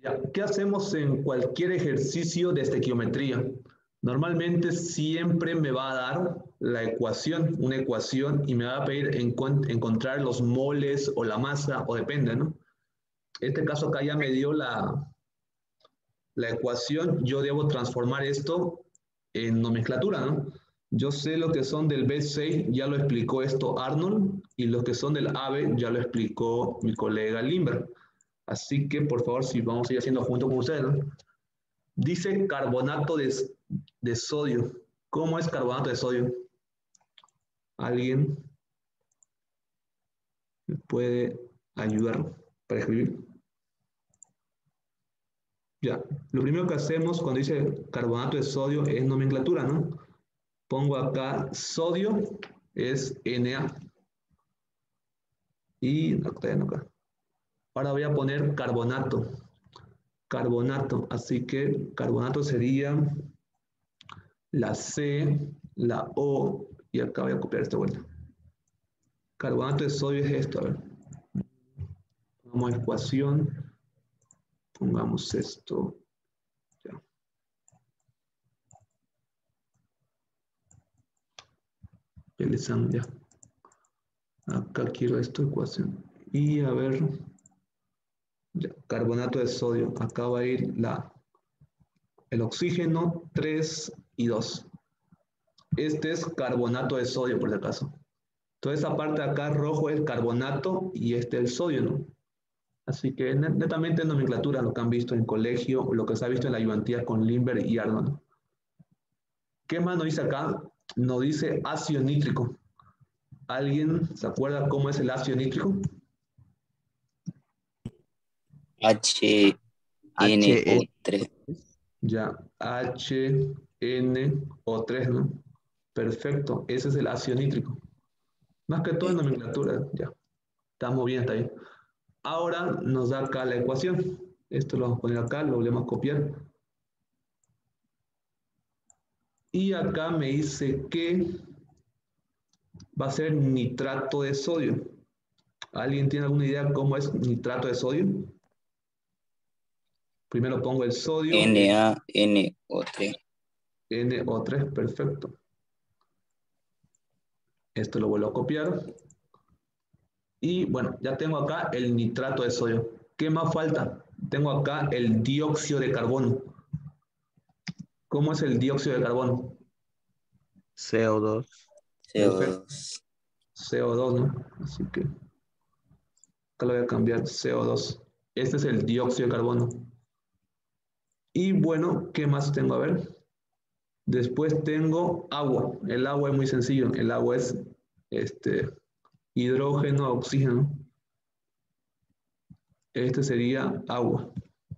¿Qué hacemos en cualquier ejercicio de estequiometría? Normalmente siempre me va a dar la ecuación, una ecuación, y me va a pedir encontrar los moles o la masa, o depende, ¿no? En este caso acá ya me dio la ecuación, yo debo transformar esto en nomenclatura, ¿no? Yo sé lo que son del B6, ya lo explicó esto Arnold, y los que son del AB ya lo explicó mi colega Limber. Así que, por favor, si vamos a ir haciendo junto con ustedes, ¿no? Dice carbonato de sodio. ¿Cómo es carbonato de sodio? ¿Alguien me puede ayudar para escribir? Ya, lo primero que hacemos cuando dice carbonato de sodio es nomenclatura, ¿no? Pongo acá sodio, es Na. Y acá. Ahora voy a poner carbonato. Carbonato, así que carbonato sería la C, la O, y acá voy a copiar esta vuelta. Carbonato de sodio es esto, a ver. Pongamos ecuación, pongamos esto. Ya. Ya. Acá quiero esta ecuación. Y a ver, ya, carbonato de sodio. Acá va a ir el oxígeno 3 y 2. Este es carbonato de sodio, por si acaso. Toda esa parte de acá rojo es carbonato y este es el sodio, ¿no? Así que netamente nomenclatura, lo que han visto en colegio, o lo que se ha visto en la ayudantía con Limber y Arnold. ¿Qué más nos dice acá? Nos dice ácido nítrico. ¿Alguien se acuerda cómo es el ácido nítrico? HNO3. Ya, HNO3, ¿no? Perfecto, ese es el ácido nítrico. Más que todo en nomenclatura, ya. Estamos bien hasta ahí. Ahora nos da acá la ecuación. Esto lo vamos a poner acá, lo volvemos a copiar. Y acá me dice que va a ser nitrato de sodio. ¿Alguien tiene alguna idea cómo es nitrato de sodio? Primero pongo el sodio, NaNO3. NO3, perfecto. Esto lo vuelvo a copiar. Y bueno, ya tengo acá el nitrato de sodio. ¿Qué más falta? Tengo acá el dióxido de carbono. ¿Cómo es el dióxido de carbono? CO2. Perfecto. CO2. CO2, ¿no? Así que acá lo voy a cambiar, CO2. Este es el dióxido de carbono. Y bueno, ¿qué más tengo? A ver. Después tengo agua. El agua es muy sencillo. El agua es hidrógeno, oxígeno. Este sería agua.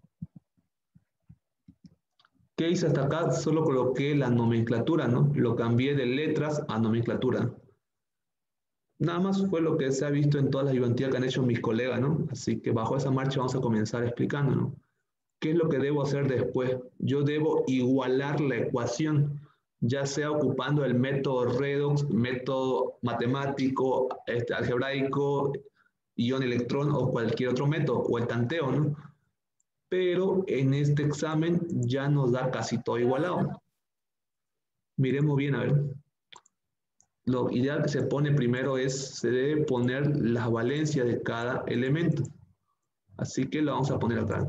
¿Qué hice hasta acá? Solo coloqué la nomenclatura, ¿no? Lo cambié de letras a nomenclatura. Nada más fue lo que se ha visto en todas las ayudantías que han hecho mis colegas, ¿no? Así que bajo esa marcha vamos a comenzar explicando, ¿no? ¿Qué es lo que debo hacer después? Yo debo igualar la ecuación, ya sea ocupando el método redox, método matemático, algebraico, ion-electrón o cualquier otro método, o el tanteo, ¿no? Pero en este examen ya nos da casi todo igualado. Miremos bien, a ver. Lo ideal que se pone primero se debe poner la valencia de cada elemento. Así que lo vamos a poner acá.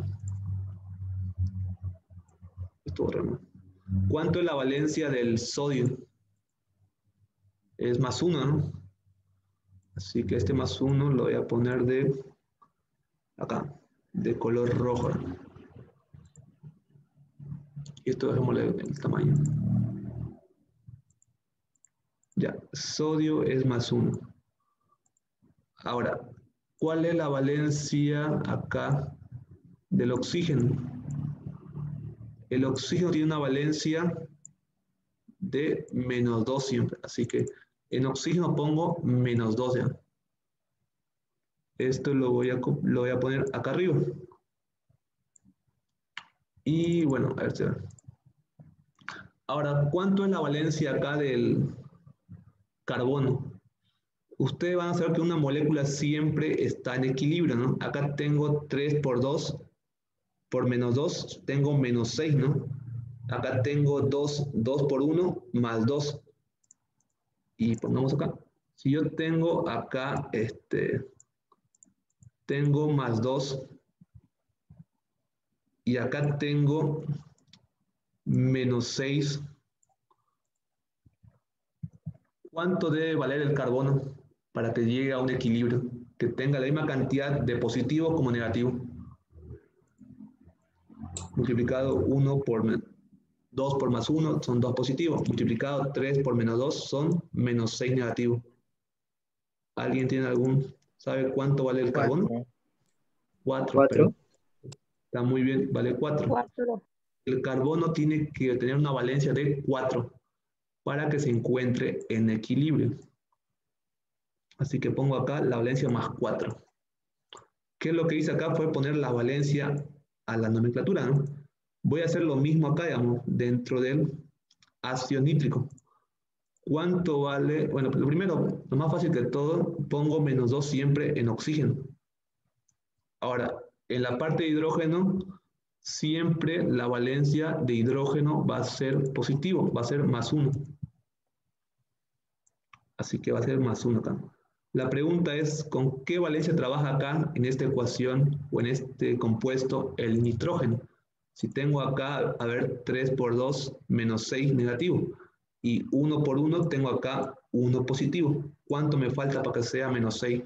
¿Cuánto es la valencia del sodio? Es más 1, ¿no? Así que este más 1 lo voy a poner de acá, de color rojo. Y esto dejémosle el tamaño. Ya, sodio es más 1. Ahora, ¿cuál es la valencia acá del oxígeno? El oxígeno tiene una valencia de menos 2 siempre. Así que en oxígeno pongo menos 2 ya. Esto lo voy a poner acá arriba. Y bueno, a ver si... Ahora, ¿cuánto es la valencia acá del carbono? Ustedes van a saber que una molécula siempre está en equilibrio, ¿no? Acá tengo 3 por 2, por menos 2 tengo menos 6, ¿no? Acá tengo 2 por 1 más 2. Y pongamos acá. Si yo tengo acá, tengo más 2 y acá tengo menos 6, ¿cuánto debe valer el carbono para que llegue a un equilibrio? Que tenga la misma cantidad de positivo como negativo. Multiplicado 1 por 2 por más 1 son 2 positivos. Multiplicado 3 por menos 2 son menos 6 negativos. ¿Alguien tiene sabe cuánto vale el carbono? 4. Pero 4. está muy bien, vale 4. 4. El carbono tiene que tener una valencia de 4 para que se encuentre en equilibrio. Así que pongo acá la valencia más 4. ¿Qué es lo que hice acá? Fue poner la valencia a la nomenclatura, ¿no? Voy a hacer lo mismo acá, digamos, dentro del ácido nítrico. ¿Cuánto vale? Bueno, lo primero, lo más fácil que todo, pongo menos 2 siempre en oxígeno. Ahora, en la parte de hidrógeno, siempre la valencia de hidrógeno va a ser positivo, va a ser más 1. Así que va a ser más 1 acá. La pregunta es, ¿con qué valencia trabaja acá en esta ecuación o en este compuesto el nitrógeno? Si tengo acá, a ver, 3 por 2, menos 6 negativo. Y 1 por 1 tengo acá 1 positivo. ¿Cuánto me falta para que sea menos 6?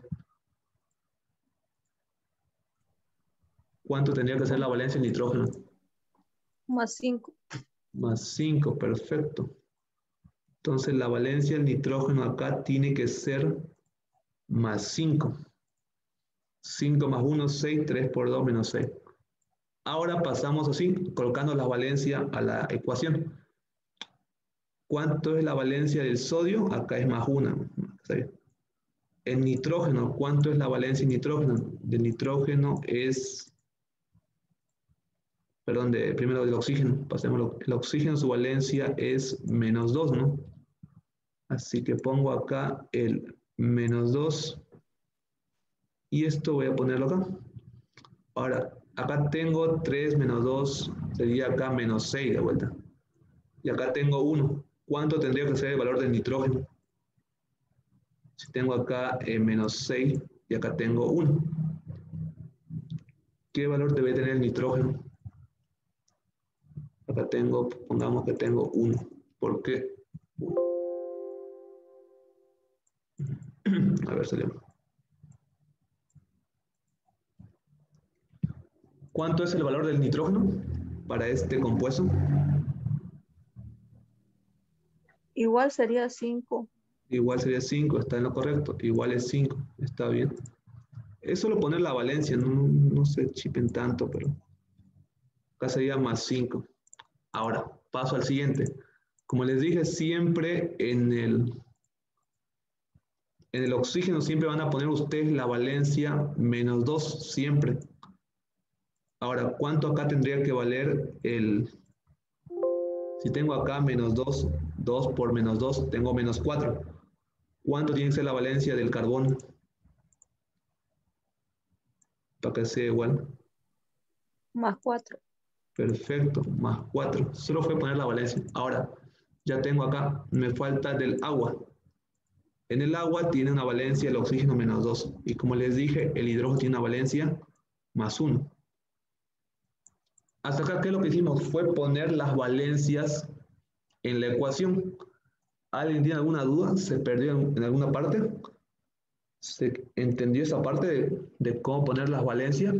¿Cuánto tendría que ser la valencia del nitrógeno? Más 5. Más 5, perfecto. Entonces la valencia del nitrógeno acá tiene que ser más 5. 5 más 1, 6, 3 por 2, menos 6. Ahora pasamos así, colocando la valencia a la ecuación. ¿Cuánto es la valencia del sodio? Acá es más 1. El nitrógeno, ¿cuánto es la valencia en nitrógeno? Del nitrógeno es, perdón, primero del oxígeno. Pasemos, el oxígeno, su valencia es menos 2, ¿no? Así que pongo acá el menos 2 y esto voy a ponerlo acá. Ahora, acá tengo 3 menos 2, sería acá menos 6 de vuelta. Y acá tengo 1. ¿Cuánto tendría que ser el valor del nitrógeno? Si tengo acá menos 6 y acá tengo 1. ¿Qué valor debe tener el nitrógeno? Acá tengo, pongamos que tengo 1. ¿Por qué? A ver, salimos. ¿Cuánto es el valor del nitrógeno para este compuesto? Igual sería 5. Igual sería 5, está en lo correcto. Igual es 5, está bien. Es solo poner la valencia, no se chipen tanto, pero acá sería más 5. Ahora, paso al siguiente. Como les dije, siempre en el oxígeno siempre van a poner ustedes la valencia menos 2, siempre. Ahora, ¿cuánto acá tendría que valer si tengo acá menos 2, 2 por menos 2, tengo menos 4. ¿Cuánto tiene que ser la valencia del carbono? Para que sea igual. Más 4. Perfecto, más 4. Solo fue poner la valencia. Ahora, ya tengo acá, me falta del agua. En el agua tiene una valencia el oxígeno menos 2. Y como les dije, el hidrógeno tiene una valencia más 1. Hasta acá, ¿qué es lo que hicimos? Fue poner las valencias en la ecuación. ¿Alguien tiene alguna duda? ¿Se perdió en alguna parte? ¿Se entendió esa parte de cómo poner las valencias?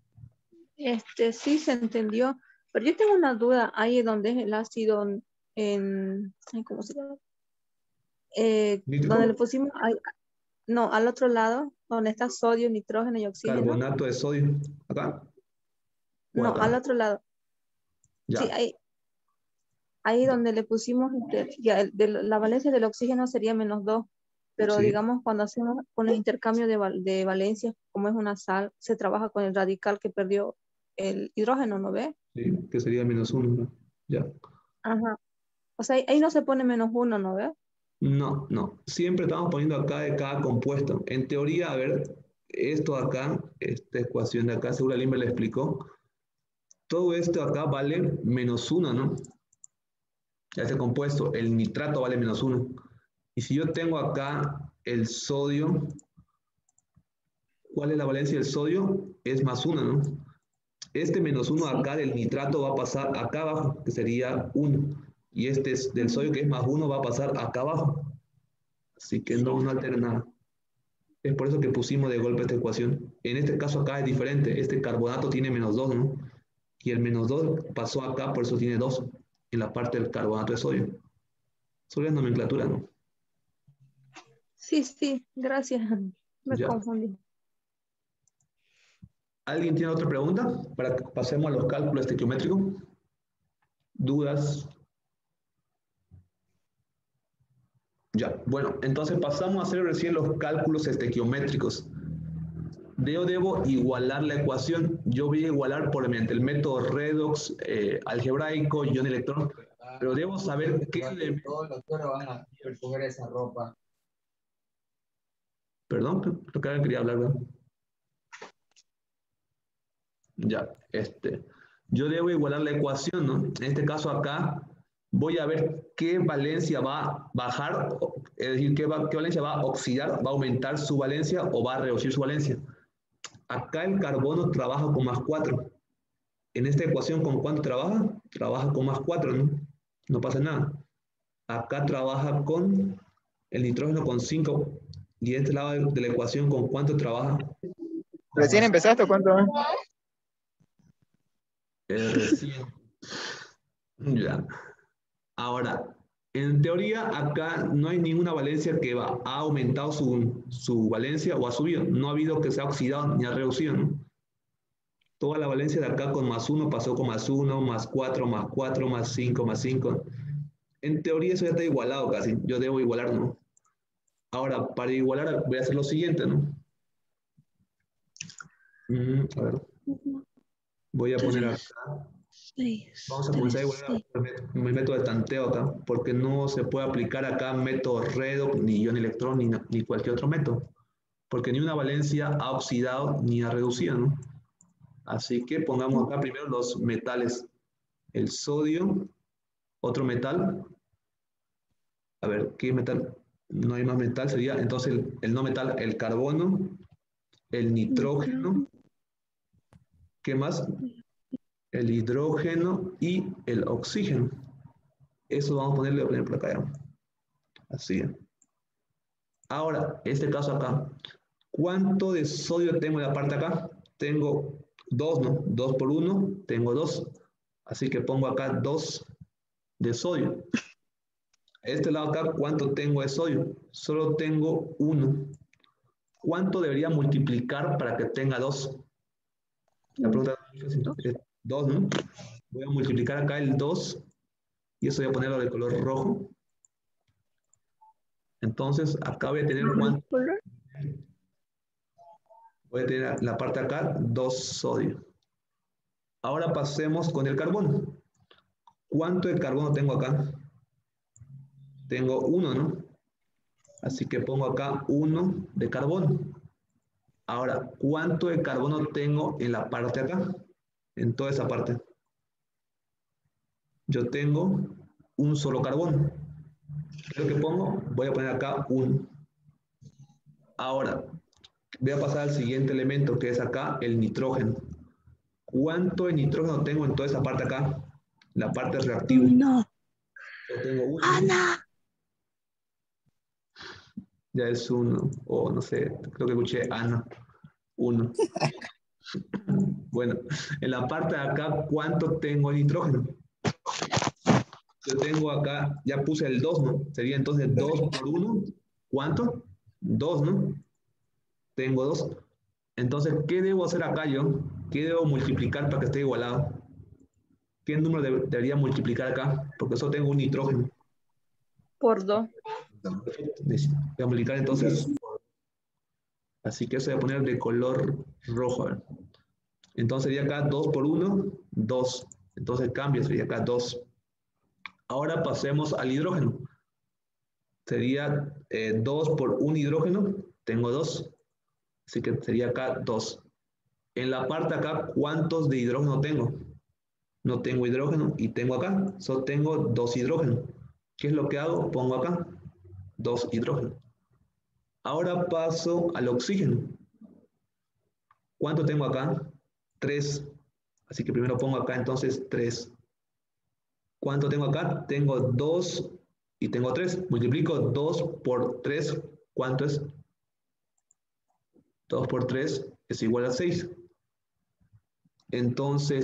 Sí se entendió, pero yo tengo una duda ahí donde es el ácido ¿cómo se llama? Donde le ¿Nítrico? pusimos, no, al otro lado, donde está sodio, nitrógeno y oxígeno. Carbonato de sodio. ¿Acá? ¿O No, acá? al otro lado. Ya. Sí, ahí donde le pusimos, ya, la valencia del oxígeno sería menos 2, pero Sí. digamos cuando hacemos con el intercambio de valencias, como es una sal, se trabaja con el radical que perdió el hidrógeno, ¿no ve? Sí, que sería menos 1, ¿no? Ya. Ajá. O sea, ahí no se pone menos 1, ¿no ve? No. Siempre estamos poniendo acá de cada compuesto. En teoría, a ver, esto acá, esta ecuación de acá, seguro Limber le explicó. Todo esto acá vale -1, ¿no? Este compuesto, el nitrato vale -1. Y si yo tengo acá el sodio, ¿cuál es la valencia del sodio? Es +1, ¿no? Este -1 acá del nitrato va a pasar acá abajo, que sería 1. Y este es del sodio, que es +1, va a pasar acá abajo. Así que no altera nada. Es por eso que pusimos de golpe esta ecuación. En este caso acá es diferente. Este carbonato tiene -2, ¿no? Y el -2 pasó acá, por eso tiene 2 en la parte del carbonato de sodio. Solo es nomenclatura, ¿no? Sí, sí, gracias. Me Ya. confundí. ¿Alguien tiene otra pregunta? Para que pasemos a los cálculos estequiométricos. ¿Dudas? Ya, bueno, entonces pasamos a hacer recién los cálculos estequiométricos. Yo debo igualar la ecuación. Yo voy a igualar por mediante el método redox, algebraico, ion-electrón, pero debo saber qué elemento. Todos los cueros van a recoger esa ropa. Perdón, lo que alguien quería hablar, ¿verdad? Ya, yo debo igualar la ecuación, ¿no? En este caso acá voy a ver qué valencia va a bajar, es decir, qué valencia va a oxidar, va a aumentar su valencia o va a reducir su valencia. Acá el carbono trabaja con +4. En esta ecuación, ¿con cuánto trabaja? Trabaja con +4, ¿no? No pasa nada. Acá trabaja con el nitrógeno con 5. Y este lado de la ecuación, ¿con cuánto trabaja? ¿Recién empezaste o cuánto? Recién. Ya. Ahora, en teoría, acá no hay ninguna valencia que ha aumentado su valencia o ha subido. No ha habido que se ha oxidado ni ha reducido, ¿no? Toda la valencia de acá con +1 pasó con +1, +4, +4, +5, +5. En teoría eso ya está igualado casi. Yo debo igualar, ¿no? Ahora, para igualar voy a hacer lo siguiente, ¿no? A ver. Voy a poner acá. Vamos a comenzar a igualar el método de tanteo acá, porque no se puede aplicar acá método redox, ni ion-electrón, ni cualquier otro método, porque ni una valencia ha oxidado ni ha reducido, ¿no? Así que pongamos acá primero los metales. El sodio, otro metal. A ver, ¿qué metal? No hay más metal, sería entonces el no metal, el carbono, el nitrógeno. ¿Qué más? El hidrógeno y el oxígeno. Eso vamos a ponerle por acá ya. Así. Ahora, este caso acá. ¿Cuánto de sodio tengo en la parte acá? Tengo 2, ¿no? 2 por 1, tengo 2. Así que pongo acá 2 de sodio. Este lado acá, ¿cuánto tengo de sodio? Solo tengo 1. ¿Cuánto debería multiplicar para que tenga 2? La pregunta es 2, ¿no? Voy a multiplicar acá el 2 y eso voy a ponerlo de color rojo. Entonces, acá voy a tener ¿cuánto? Voy a tener la parte acá 2 sodio. Ahora pasemos con el carbono. ¿Cuánto de carbono tengo acá? Tengo 1, ¿no? Así que pongo acá 1 de carbono. Ahora, ¿cuánto de carbono tengo en la parte acá? En toda esa parte. Yo tengo un solo carbono. ¿Qué es lo que pongo? Voy a poner acá 1. Ahora, voy a pasar al siguiente elemento, que es acá el nitrógeno. ¿Cuánto de nitrógeno tengo en toda esa parte acá? La parte reactiva. No. Yo tengo 1. Ana. Ya es 1. O no sé, creo que escuché Ana. 1. Bueno, en la parte de acá, ¿cuánto tengo de nitrógeno? Yo tengo acá, ya puse el 2, ¿no? Sería entonces 2 por 1. ¿Cuánto? 2, ¿no? Tengo 2. Entonces, ¿qué debo hacer acá yo? ¿Qué debo multiplicar para que esté igualado? ¿Qué número debería multiplicar acá? Porque solo tengo un nitrógeno. Por 2. Voy a multiplicar entonces. Así que eso voy a poner de color rojo. A ver. Entonces sería acá 2 por 1, 2. Entonces cambia, sería acá 2. Ahora pasemos al hidrógeno. Sería 2 por 1 hidrógeno, tengo 2. Así que sería acá 2. En la parte acá, ¿cuántos de hidrógeno tengo? No tengo hidrógeno y tengo acá, solo tengo 2 hidrógenos. ¿Qué es lo que hago? Pongo acá 2 hidrógenos. Ahora paso al oxígeno. ¿Cuánto tengo acá? 3. Así que primero pongo acá entonces 3. ¿Cuánto tengo acá? Tengo 2 y tengo 3. Multiplico 2 por 3. ¿Cuánto es? 2 por 3 es igual a 6. Entonces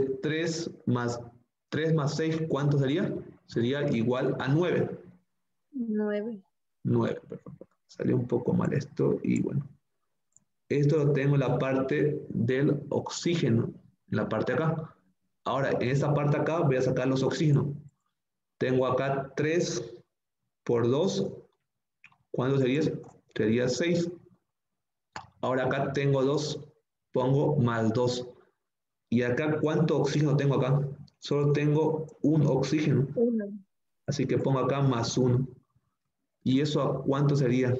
3 más 6, ¿cuánto sería? Sería igual a 9. 9. 9, perfecto. Salió un poco mal esto y bueno. Esto lo tengo en la parte del oxígeno, en la parte de acá. Ahora, en esta parte acá voy a sacar los oxígenos. Tengo acá 3 por 2. ¿Cuánto sería? Sería 6. Ahora acá tengo 2. Pongo más 2. ¿Y acá cuánto oxígeno tengo acá? Solo tengo un oxígeno. 1. Así que pongo acá más 1. ¿Y eso a cuánto sería?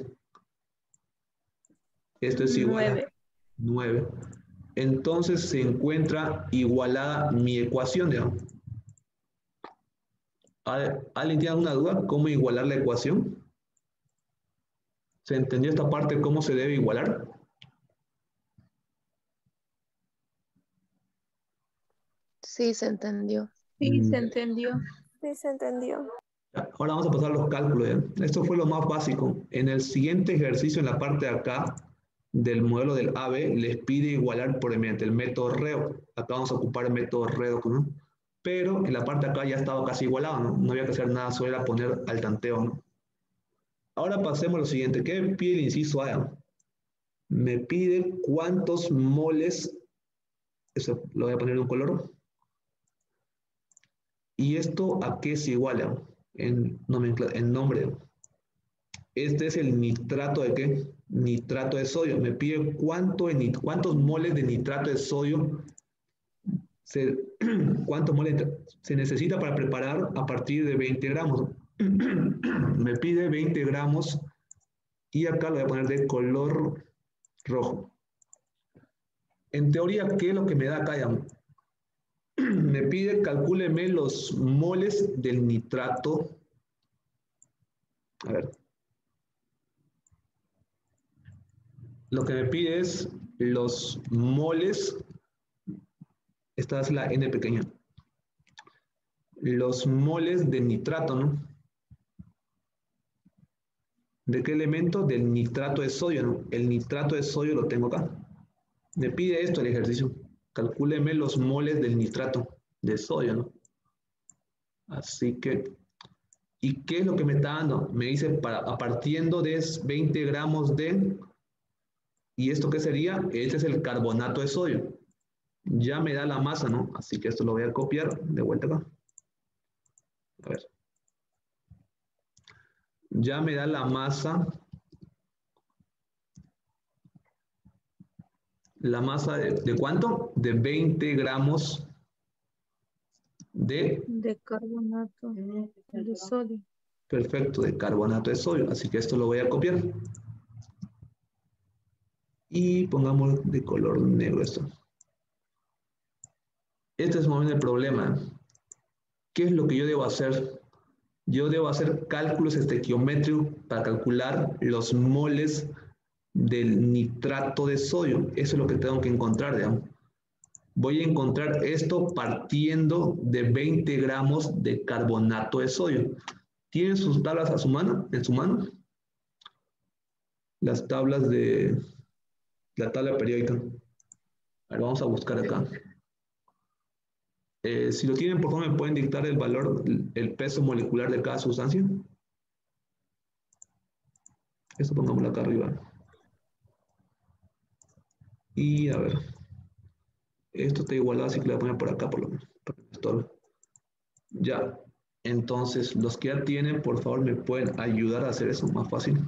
Esto es igual a 9. 9. Entonces se encuentra igualada mi ecuación, digamos. ¿Alguien tiene alguna duda? ¿Cómo igualar la ecuación? ¿Se entendió esta parte cómo se debe igualar? Sí, se entendió. Sí, se entendió. Sí, se entendió. Ahora vamos a pasar a los cálculos. ¿Ya? Esto fue lo más básico. En el siguiente ejercicio, en la parte de acá del modelo del AB, les pide igualar por mediante el método REO. Acá vamos a ocupar el método REDOC, ¿no? Pero en la parte de acá ya estaba casi igualado, ¿no? No había que hacer nada, solo era poner al tanteo, ¿no? Ahora pasemos a lo siguiente. ¿Qué me pide el inciso A? Me pide cuántos moles, eso lo voy a poner en un color. ¿Y esto a qué se iguala? En nombre. Este es el nitrato de qué? Nitrato de sodio. Me pide cuántos moles de nitrato de sodio cuántos moles se necesita para preparar a partir de 20 gramos. Me pide 20 gramos y acá lo voy a poner de color rojo. En teoría, ¿qué es lo que me da acá? Ya? Me pide, calcúleme los moles del nitrato. A ver. Lo que me pide es los moles. Esta es la N pequeña. Los moles de nitrato, ¿no? ¿De qué elemento? Del nitrato de sodio, ¿no? El nitrato de sodio lo tengo acá. Me pide esto el ejercicio. Calcúleme los moles del nitrato de sodio, ¿no? Así que, ¿y qué es lo que me está dando? Me dice, a partiendo de 20 gramos de, ¿y esto qué sería? Este es el carbonato de sodio. Ya me da la masa, ¿no? Así que esto lo voy a copiar de vuelta acá. A ver. Ya me da la masa. ¿La masa de cuánto? De 20 gramos de... De carbonato de sodio. Perfecto, de carbonato de sodio. Así que esto lo voy a copiar. Y pongamos de color negro esto. Este es más o menos el problema. ¿Qué es lo que yo debo hacer? Yo debo hacer cálculos estequiométricos para calcular los moles del nitrato de sodio. Eso es lo que tengo que encontrar, digamos. Voy a encontrar esto partiendo de 20 gramos de carbonato de sodio. ¿Tienen sus tablas a su mano, en su mano? Las tablas de la tabla periódica. A ver, vamos a buscar acá. Si lo tienen, por favor, me pueden dictar el valor, el peso molecular de cada sustancia. Esto pongámoslo acá arriba. Y a ver. Esto está igualado, así que lo voy a poner por acá, por lo menos. Ya. Entonces, los que ya tienen, por favor, me pueden ayudar a hacer eso más fácil.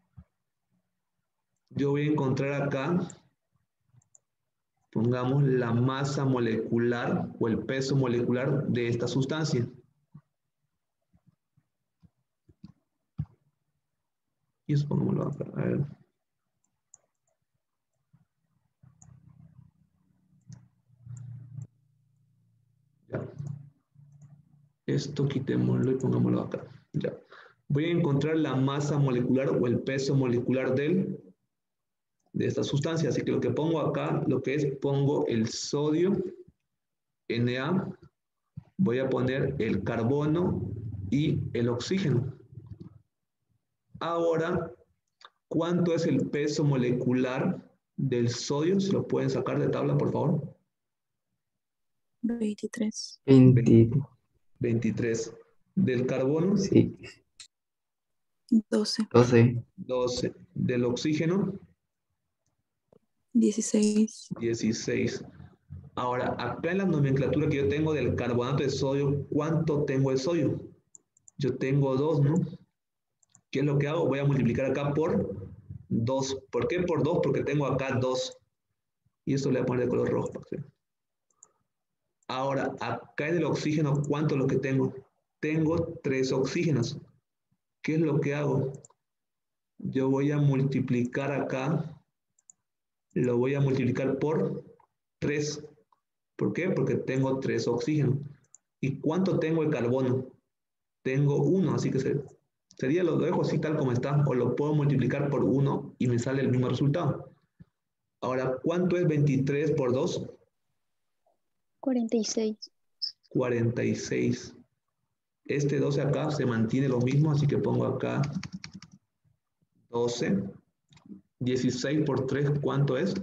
Yo voy a encontrar acá, pongamos la masa molecular o el peso molecular de esta sustancia. Y eso pongámoslo acá. A ver. Ya. Esto quitémoslo y pongámoslo acá. Ya. Voy a encontrar la masa molecular o el peso molecular de esta sustancia. Así que lo que pongo acá, lo que es, pongo el sodio, Na, voy a poner el carbono y el oxígeno. Ahora, ¿cuánto es el peso molecular del sodio? ¿Se lo pueden sacar de tabla, por favor? 23. 23. ¿Del carbono? Sí. 12. 12. 12. ¿Del oxígeno? 16. 16. Ahora, acá en la nomenclatura que yo tengo del carbonato de sodio, ¿cuánto tengo de sodio? Yo tengo 2, ¿no? ¿Qué es lo que hago? Voy a multiplicar acá por 2. ¿Por qué por 2? Porque tengo acá 2. Y esto le voy a poner de color rojo. Ahora, acá en el oxígeno, ¿cuánto es lo que tengo? Tengo 3 oxígenos. ¿Qué es lo que hago? Yo voy a multiplicar acá, lo voy a multiplicar por 3. ¿Por qué? Porque tengo 3 oxígenos. ¿Y cuánto tengo de carbono? Tengo 1, así que sería, lo dejo así tal como está, o lo puedo multiplicar por 1 y me sale el mismo resultado. Ahora, ¿cuánto es 23 por 2? 46. 46. Este 12 acá se mantiene lo mismo, así que pongo acá 12. 16 por 3, ¿cuánto es?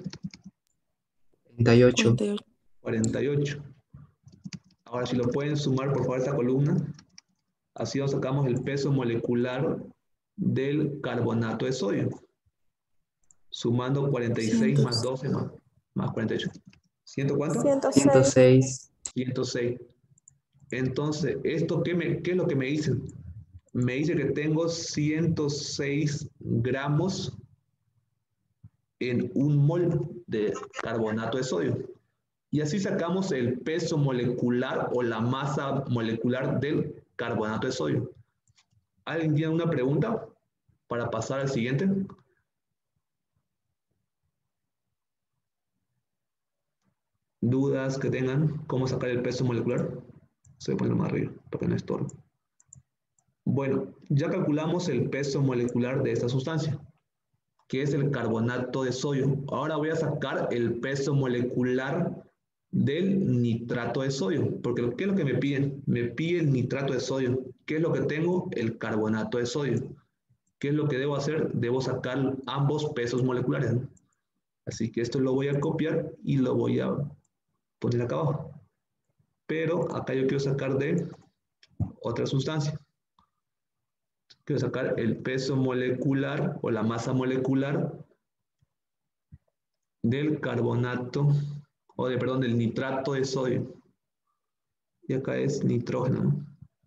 38. 48. 48. Ahora, si lo pueden sumar, por favor, esta columna. Así nos sacamos el peso molecular del carbonato de sodio. Sumando 46 más 12 más 48. ¿Ciento cuánto? 106. 106. Entonces, ¿esto qué es lo que me dice? Me dice que tengo 106 gramos en un mol de carbonato de sodio. Y así sacamos el peso molecular o la masa molecular del carbonato de sodio. ¿Alguien tiene una pregunta para pasar al siguiente? ¿Dudas que tengan? ¿Cómo sacar el peso molecular? Se voy a poner más arriba para que no estorbe. Bueno, ya calculamos el peso molecular de esta sustancia, que es el carbonato de sodio. Ahora voy a sacar el peso molecular del nitrato de sodio, porque ¿qué es lo que me piden? Me pide el nitrato de sodio. ¿Qué es lo que tengo? El carbonato de sodio. ¿Qué es lo que debo hacer? Debo sacar ambos pesos moleculares, ¿no? Así que esto lo voy a copiar y lo voy a poner acá abajo. Pero acá yo quiero sacar de otra sustancia. Quiero sacar el peso molecular o la masa molecular del carbonato, perdón, del nitrato de sodio. Y acá es nitrógeno,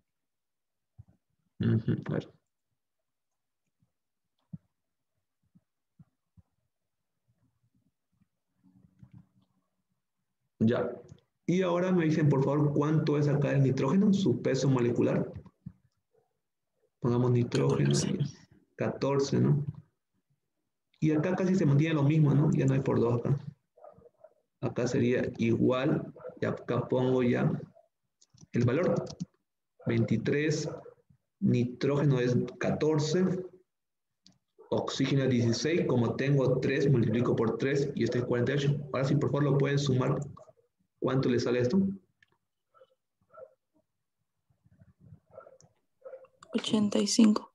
¿no? A ver. Ya. Y ahora me dicen, por favor, ¿cuánto es acá el nitrógeno? Su peso molecular. Pongamos nitrógeno. 14, ¿no? Y acá casi se mantiene lo mismo, ¿no? Ya no hay por 2 acá. Acá sería igual. Y acá pongo ya el valor. 23. Nitrógeno es 14. Oxígeno es 16. Como tengo 3, multiplico por 3 y este es 48. Ahora sí, por favor, lo pueden sumar. ¿Cuánto le sale esto? 85.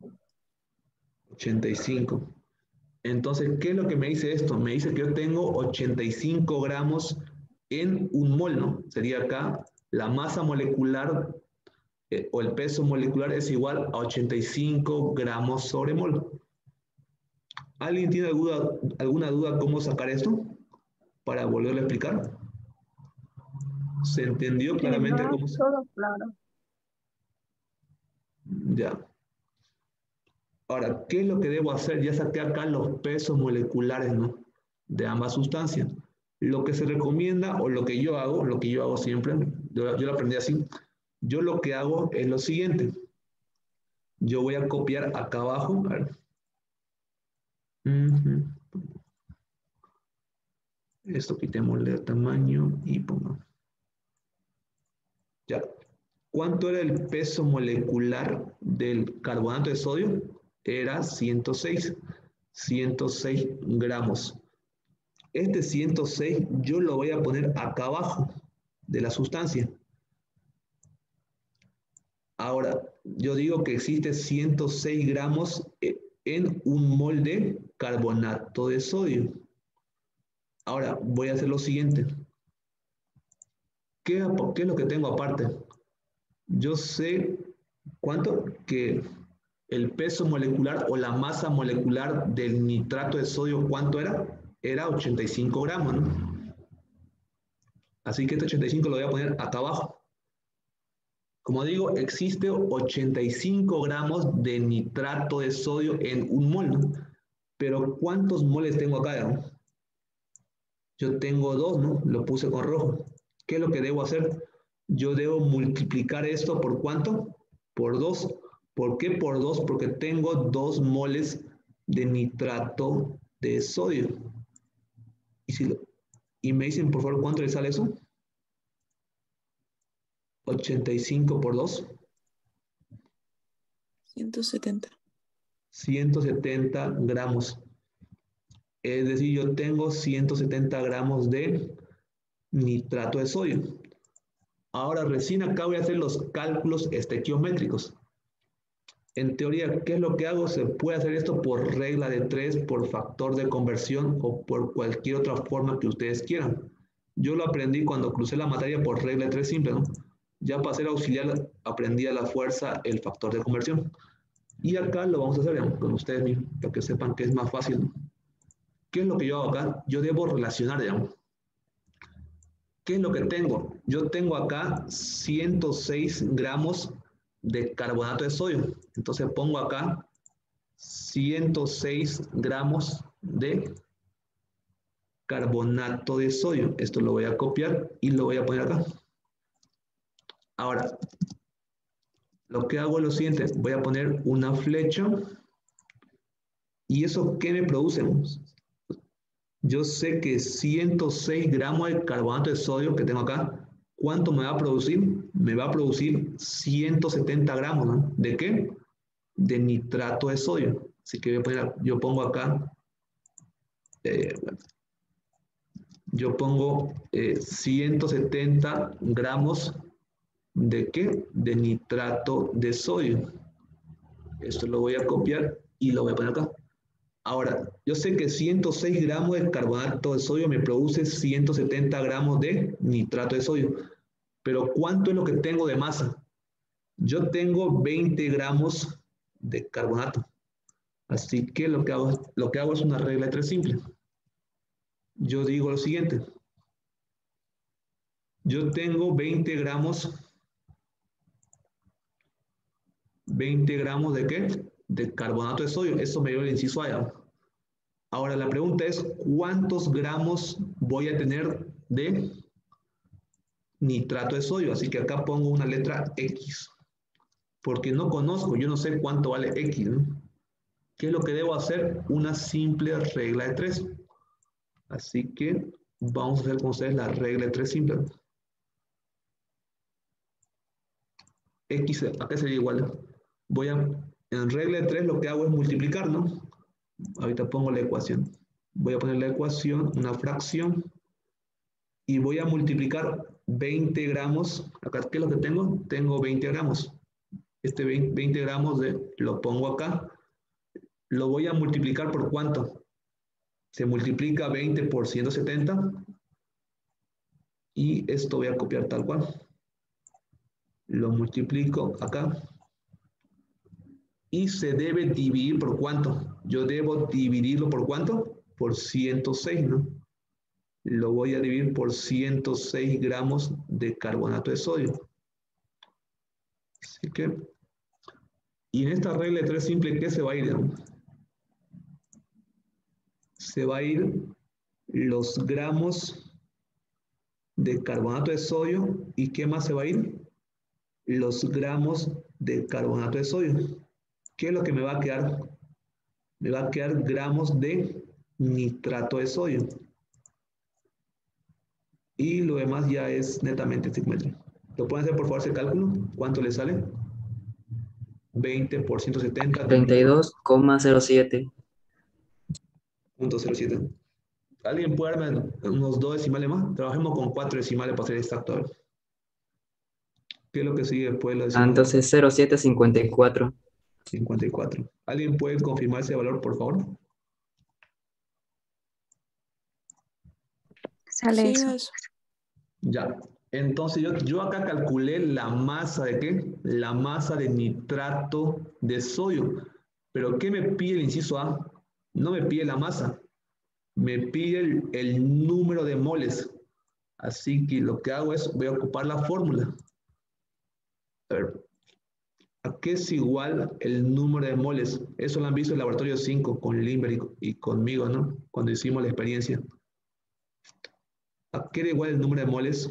85. Entonces, ¿qué es lo que me dice esto? Me dice que yo tengo 85 gramos en un mol, ¿no? Sería acá la masa molecular o el peso molecular es igual a 85 gramos sobre mol. ¿Alguien tiene alguna duda cómo sacar esto? Para volverlo a explicar. ¿Se entendió claramente No, cómo se... todo claro. Ya. Ahora, ¿qué es lo que debo hacer? Ya saqué acá los pesos moleculares, ¿no? De ambas sustancias. Lo que se recomienda o lo que yo hago siempre, yo lo aprendí así, yo lo que hago es lo siguiente. Yo voy a copiar acá abajo, a ver. Esto quitémosle el tamaño y pongamos. Ya. ¿Cuánto era el peso molecular del carbonato de sodio? Era 106 gramos. Este 106 yo lo voy a poner acá abajo de la sustancia. Ahora, yo digo que existe 106 gramos en un mol de carbonato de sodio. Ahora, voy a hacer lo siguiente. ¿Qué es lo que tengo aparte? Yo sé cuánto que el peso molecular o la masa molecular del nitrato de sodio, ¿cuánto era? Era 85 gramos, ¿no? Así que este 85 lo voy a poner acá abajo. Como digo, existe 85 gramos de nitrato de sodio en un mol, ¿no? Pero ¿cuántos moles tengo acá, ¿no? Yo tengo 2, ¿no? Lo puse con rojo. ¿Qué es lo que debo hacer? Yo debo multiplicar esto ¿por cuánto? Por 2. ¿Por qué por 2? Porque tengo 2 moles de nitrato de sodio. Y me dicen, por favor, ¿cuánto le sale eso? 85 por 2. 170. 170 gramos. Es decir, yo tengo 170 gramos de nitrato de sodio. Ahora, recién acá voy a hacer los cálculos estequiométricos. En teoría, ¿qué es lo que hago? Se puede hacer esto por regla de 3, por factor de conversión o por cualquier otra forma que ustedes quieran. Yo lo aprendí cuando crucé la materia por regla de 3 simple, ¿no? Ya para ser auxiliar aprendí a la fuerza el factor de conversión. Y acá lo vamos a hacer, digamos, con ustedes mismos, para que sepan que es más fácil, ¿no? ¿Qué es lo que yo hago acá? Yo debo relacionar, digamos. ¿Qué es lo que tengo? Yo tengo acá 106 gramos de carbonato de sodio. Entonces pongo acá 106 gramos de carbonato de sodio. Esto lo voy a copiar y lo voy a poner acá. Ahora, lo que hago es lo siguiente. Voy a poner una flecha. ¿Y eso qué me produce? Yo sé que 106 gramos de carbonato de sodio que tengo acá, ¿cuánto me va a producir? Me va a producir 170 gramos, ¿no? ¿De qué? De nitrato de sodio. Así que yo pongo acá, yo pongo 170 gramos ¿de qué? De nitrato de sodio. Esto lo voy a copiar y lo voy a poner acá. Ahora, yo sé que 106 gramos de carbonato de sodio me produce 170 gramos de nitrato de sodio. Pero ¿cuánto es lo que tengo de masa? Yo tengo 20 gramos de carbonato. Así que lo que hago es una regla de 3 simple. Yo digo lo siguiente. Yo tengo 20 gramos ¿de qué? De carbonato de sodio. Eso me dio el inciso A. Ahora la pregunta es, ¿cuántos gramos voy a tener de nitrato de sodio? Así que acá pongo una letra X. Porque no conozco, yo no sé cuánto vale X, ¿no? ¿Qué es lo que debo hacer? Una simple regla de 3. Así que vamos a hacer con ustedes la regla de 3 simple. X acá sería igual. En regla de 3 lo que hago es multiplicar, ¿no? Ahorita pongo la ecuación. Voy a poner la ecuación, una fracción, y voy a multiplicar 20 gramos. Acá, ¿qué es lo que tengo? Tengo 20 gramos. Este 20 gramos lo pongo acá. Lo voy a multiplicar por ¿cuánto? Se multiplica 20 por 170. Y esto voy a copiar tal cual. Lo multiplico acá. Y se debe dividir por ¿cuánto? Yo debo dividirlo por ¿cuánto? Por 106, ¿no? Lo voy a dividir por 106 gramos de carbonato de sodio. Así que, y en esta regla de 3 simple, ¿qué se va a ir? Se va a ir los gramos de carbonato de sodio. ¿Y qué más se va a ir? Los gramos de carbonato de sodio. ¿Qué es lo que me va a quedar? Me va a quedar gramos de nitrato de sodio. Y lo demás ya es netamente estiquiométrico. ¿Lo pueden hacer por favor ese cálculo? ¿Cuánto le sale? 20 por 170. 32,07. 0.07. ¿Alguien puede darme unos 2 decimales más? Trabajemos con 4 decimales para ser exacto. A ver. ¿Qué es lo que sigue después de la decimales? Entonces 0,754. 54. ¿Alguien puede confirmar ese valor, por favor? Sale Sí, eso. da eso. Ya. Entonces yo acá calculé la masa de ¿qué? La masa de nitrato de sodio. ¿Pero qué me pide el inciso A? No me pide la masa, me pide el número de moles. Así que lo que hago es, voy a ocupar la fórmula. A ver, ¿a qué es igual el número de moles? Eso lo han visto en el laboratorio 5 con Limber y conmigo, ¿no? Cuando hicimos la experiencia. ¿A qué era igual el número de moles?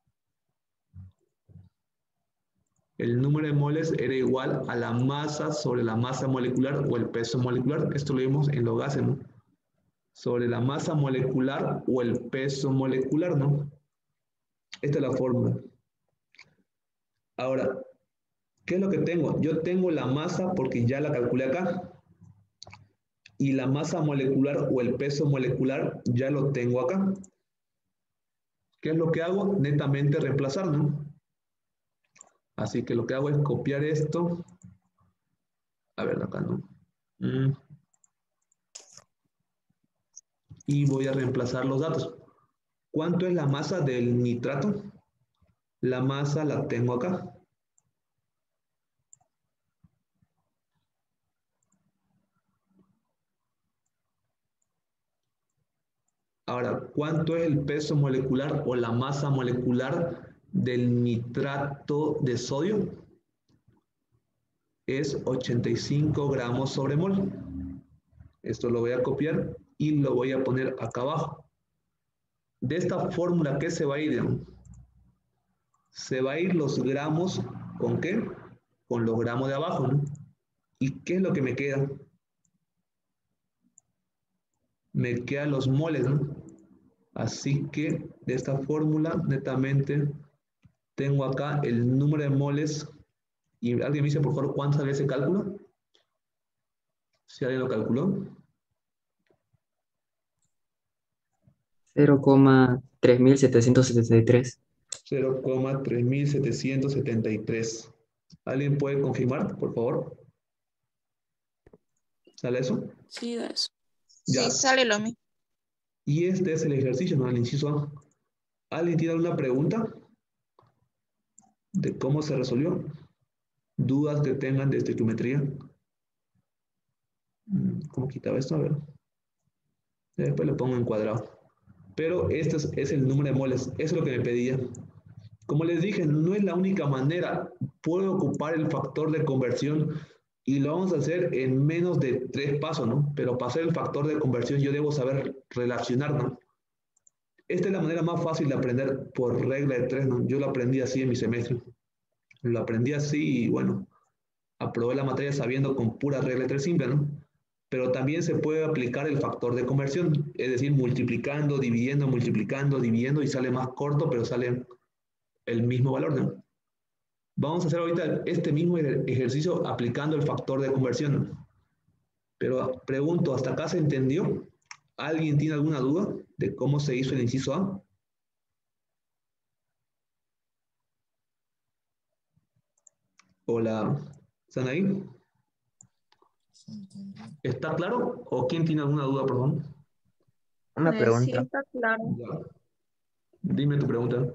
El número de moles era igual a la masa sobre la masa molecular o el peso molecular. Esto lo vimos en los gases, ¿no? Sobre la masa molecular o el peso molecular, ¿no? Esta es la fórmula. Ahora, ¿qué es lo que tengo? Yo tengo la masa porque ya la calculé acá. Y la masa molecular o el peso molecular ya lo tengo acá. ¿Qué es lo que hago? Netamente reemplazar, ¿no? Así que lo que hago es copiar esto. A ver, acá no. Y voy a reemplazar los datos. ¿Cuánto es la masa del nitrato? La masa la tengo acá. Ahora, ¿cuánto es el peso molecular o la masa molecular del nitrato de sodio? Es 85 gramos sobre mol. Esto lo voy a copiar y lo voy a poner acá abajo. De esta fórmula, ¿qué se va a ir? Se va a ir los gramos, ¿con qué? Con los gramos de abajo, ¿no? ¿Y qué es lo que me queda? Me quedan los moles, ¿no? Así que de esta fórmula, netamente, tengo acá el número de moles. ¿Y alguien me dice, por favor, cuánto sale ese cálculo? Si alguien lo calculó. 0,3773. 0,3773. ¿Alguien puede confirmar, por favor? ¿Sale eso? Sí, da eso. Ya. Sí, sale lo mismo. Y este es el ejercicio, ¿no? El inciso A. ¿Alguien tiene alguna pregunta de cómo se resolvió? ¿Dudas que tengan de estequiometría? ¿Cómo quitaba esto? A ver. Después lo pongo en cuadrado. Pero este es el número de moles. Eso es lo que me pedía. Como les dije, no es la única manera. Puedo ocupar el factor de conversión y lo vamos a hacer en menos de 3 pasos, ¿no? Pero para hacer el factor de conversión yo debo saber relacionar, ¿no? Esta es la manera más fácil de aprender por regla de 3, ¿no? Yo lo aprendí así en mi semestre. Lo aprendí así y bueno, aprobé la materia sabiendo con pura regla de 3 simple, ¿no? Pero también se puede aplicar el factor de conversión, es decir, multiplicando, dividiendo y sale más corto, pero sale el mismo valor, ¿no? Vamos a hacer ahorita este mismo ejercicio aplicando el factor de conversión, ¿no? Pero pregunto, ¿hasta acá se entendió? ¿Alguien tiene alguna duda de cómo se hizo el inciso A? Hola, ¿están ahí? ¿Está claro? ¿O quién tiene alguna duda, por favor? Una Sí, pregunta. está claro. Ya. Dime tu pregunta.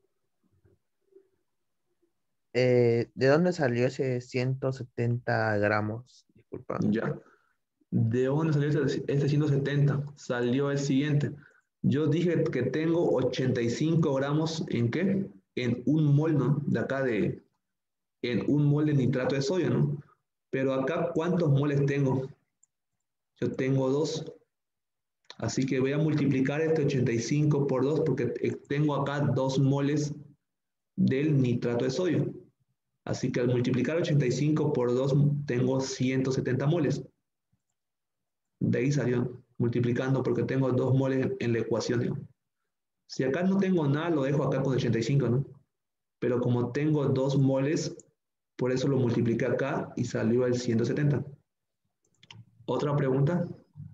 ¿De dónde salió ese 170 gramos? Disculpa. Ya. ¿De dónde salió este 170? Salió el siguiente. Yo dije que tengo 85 gramos ¿en qué? En un mol, ¿no? De acá en un mol de nitrato de sodio, ¿no? Pero acá, ¿cuántos moles tengo? Yo tengo 2. Así que voy a multiplicar este 85 por 2 porque tengo acá 2 moles del nitrato de sodio. Así que al multiplicar 85 por 2 tengo 170 moles. De ahí salió, multiplicando porque tengo 2 moles en la ecuación, ¿no? Si acá no tengo nada, lo dejo acá con 85, ¿no? Pero como tengo 2 moles, por eso lo multipliqué acá y salió el 170. ¿Otra pregunta?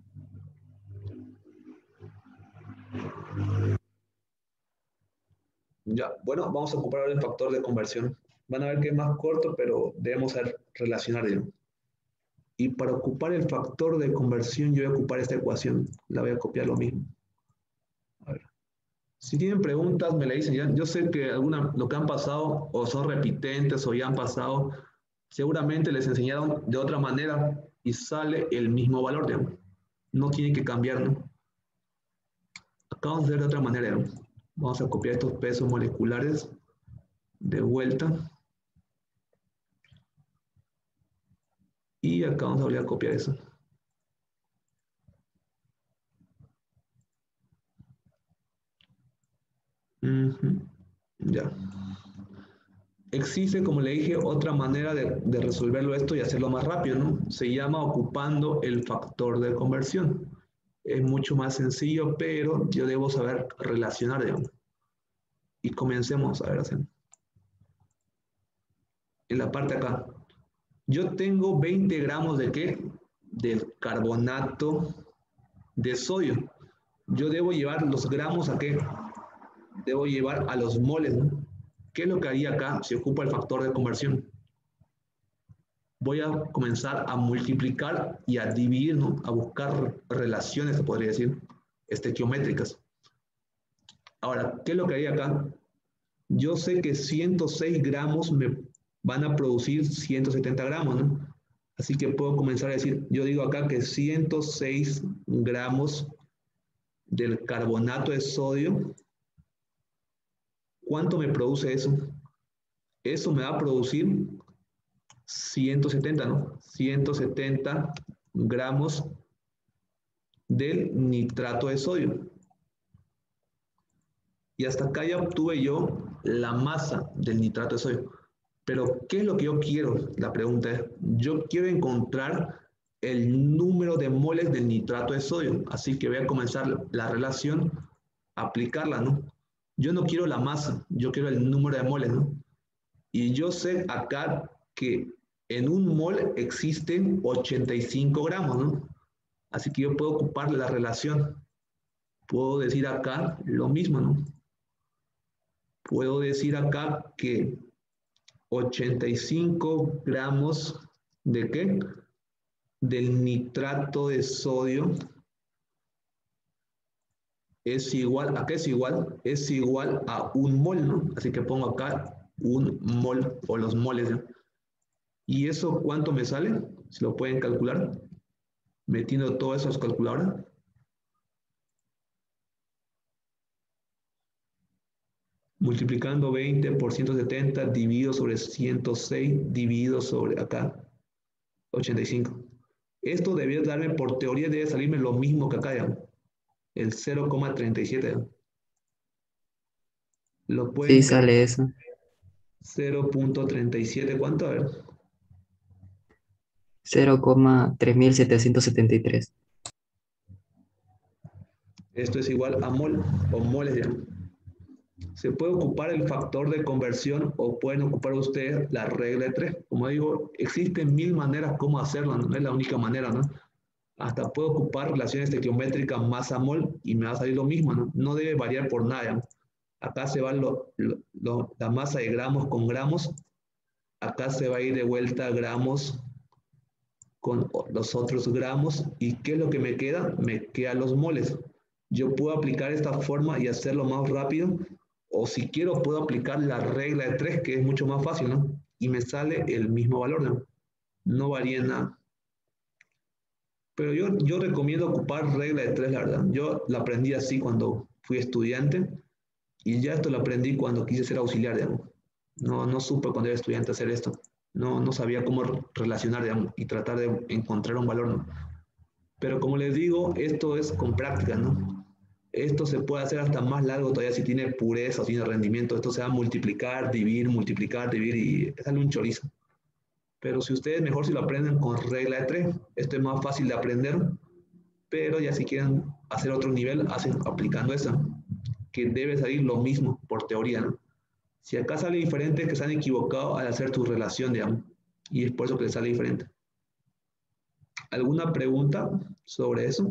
Ya, bueno, vamos a ocupar ahora el factor de conversión. Van a ver que es más corto, pero debemos saber relacionar, digamos. Y para ocupar el factor de conversión, yo voy a ocupar esta ecuación. La voy a copiar lo mismo. A ver. Si tienen preguntas, me la dicen. Ya, yo sé que lo que han pasado, o son repitentes, o ya han pasado, seguramente les enseñaron de otra manera y sale el mismo valor, digamos. No tiene que cambiar, ¿no? Acá vamos a hacer de otra manera, ¿no? Vamos a copiar estos pesos moleculares de vuelta. Y acá vamos a volver a copiar eso. Ya. Existe, como le dije, otra manera de resolverlo esto y hacerlo más rápido, ¿no? Se llama ocupando el factor de conversión. Es mucho más sencillo, pero yo debo saber relacionar, digamos. Y comencemos a ver, en la parte acá. Yo tengo 20 gramos de ¿qué? De carbonato de sodio. Yo debo llevar los gramos a ¿qué? Debo llevar a los moles, ¿no? ¿Qué es lo que haría acá si ocupa el factor de conversión? Voy a comenzar a multiplicar y a dividir, ¿no? A buscar relaciones, se podría decir, estequiométricas. Ahora, ¿qué es lo que haría acá? Yo sé que 106 gramos me van a producir 170 gramos, ¿no? Así que puedo comenzar a decir, yo digo acá que 106 gramos del carbonato de sodio, ¿cuánto me produce eso? Eso me va a producir 170, ¿no? 170 gramos del nitrato de sodio. Y hasta acá ya obtuve yo la masa del nitrato de sodio. Pero, ¿qué es lo que yo quiero? La pregunta es, yo quiero encontrar el número de moles del nitrato de sodio. Así que voy a comenzar la relación, aplicarla, ¿no? Yo no quiero la masa, yo quiero el número de moles, ¿no? Y yo sé acá que en un mol existen 85 gramos, ¿no? Así que yo puedo ocupar la relación. Puedo decir acá lo mismo, ¿no? Puedo decir acá que 85 gramos ¿de qué? Del nitrato de sodio es igual, ¿a qué es igual? Es igual a un mol, ¿no? Así que pongo acá un mol o los moles, ¿no? ¿Y eso cuánto me sale? Si lo pueden calcular, metiendo todo eso a su calculadora. Multiplicando 20 por 170 dividido sobre 106 dividido sobre acá 85. Esto debería darme, por teoría, debe salirme lo mismo que acá, digamos, el 0,37. Lo pueden Sí, sale eso. 0,37, ¿cuánto? A ver. 0,3773. Esto es igual a mol o moles, digamos. Se puede ocupar el factor de conversión o pueden ocupar ustedes la regla de 3. Como digo, existen 1000 maneras como hacerlo, no es la única manera, ¿no? Hasta puedo ocupar relaciones estequiométricas masa-mol y me va a salir lo mismo, ¿no? No debe variar por nada, ¿no? Acá se va la masa de gramos con gramos, acá se va a ir de vuelta gramos con los otros gramos, ¿y qué es lo que me queda? Me quedan los moles. Yo puedo aplicar esta forma y hacerlo más rápido, o si quiero puedo aplicar la regla de 3, que es mucho más fácil, ¿no? Y me sale el mismo valor, ¿no? No varía en nada. Pero yo recomiendo ocupar regla de 3, la verdad. Yo la aprendí así cuando fui estudiante y ya esto lo aprendí cuando quise ser auxiliar, digamos. No supe cuando era estudiante hacer esto. No sabía cómo relacionar, digamos, y tratar de encontrar un valor, ¿no? Pero como les digo, esto es con práctica, ¿no? Esto se puede hacer hasta más largo todavía si tiene pureza o tiene rendimiento. Esto se va a multiplicar, dividir y sale un chorizo. Pero si ustedes mejor si lo aprenden con regla de 3, esto es más fácil de aprender, pero ya si quieren hacer otro nivel, hacen aplicando esa, que debe salir lo mismo por teoría, ¿no? Si acá sale diferente, es que se han equivocado al hacer tu relación, digamos. Y es por eso que le sale diferente. ¿Alguna pregunta sobre eso?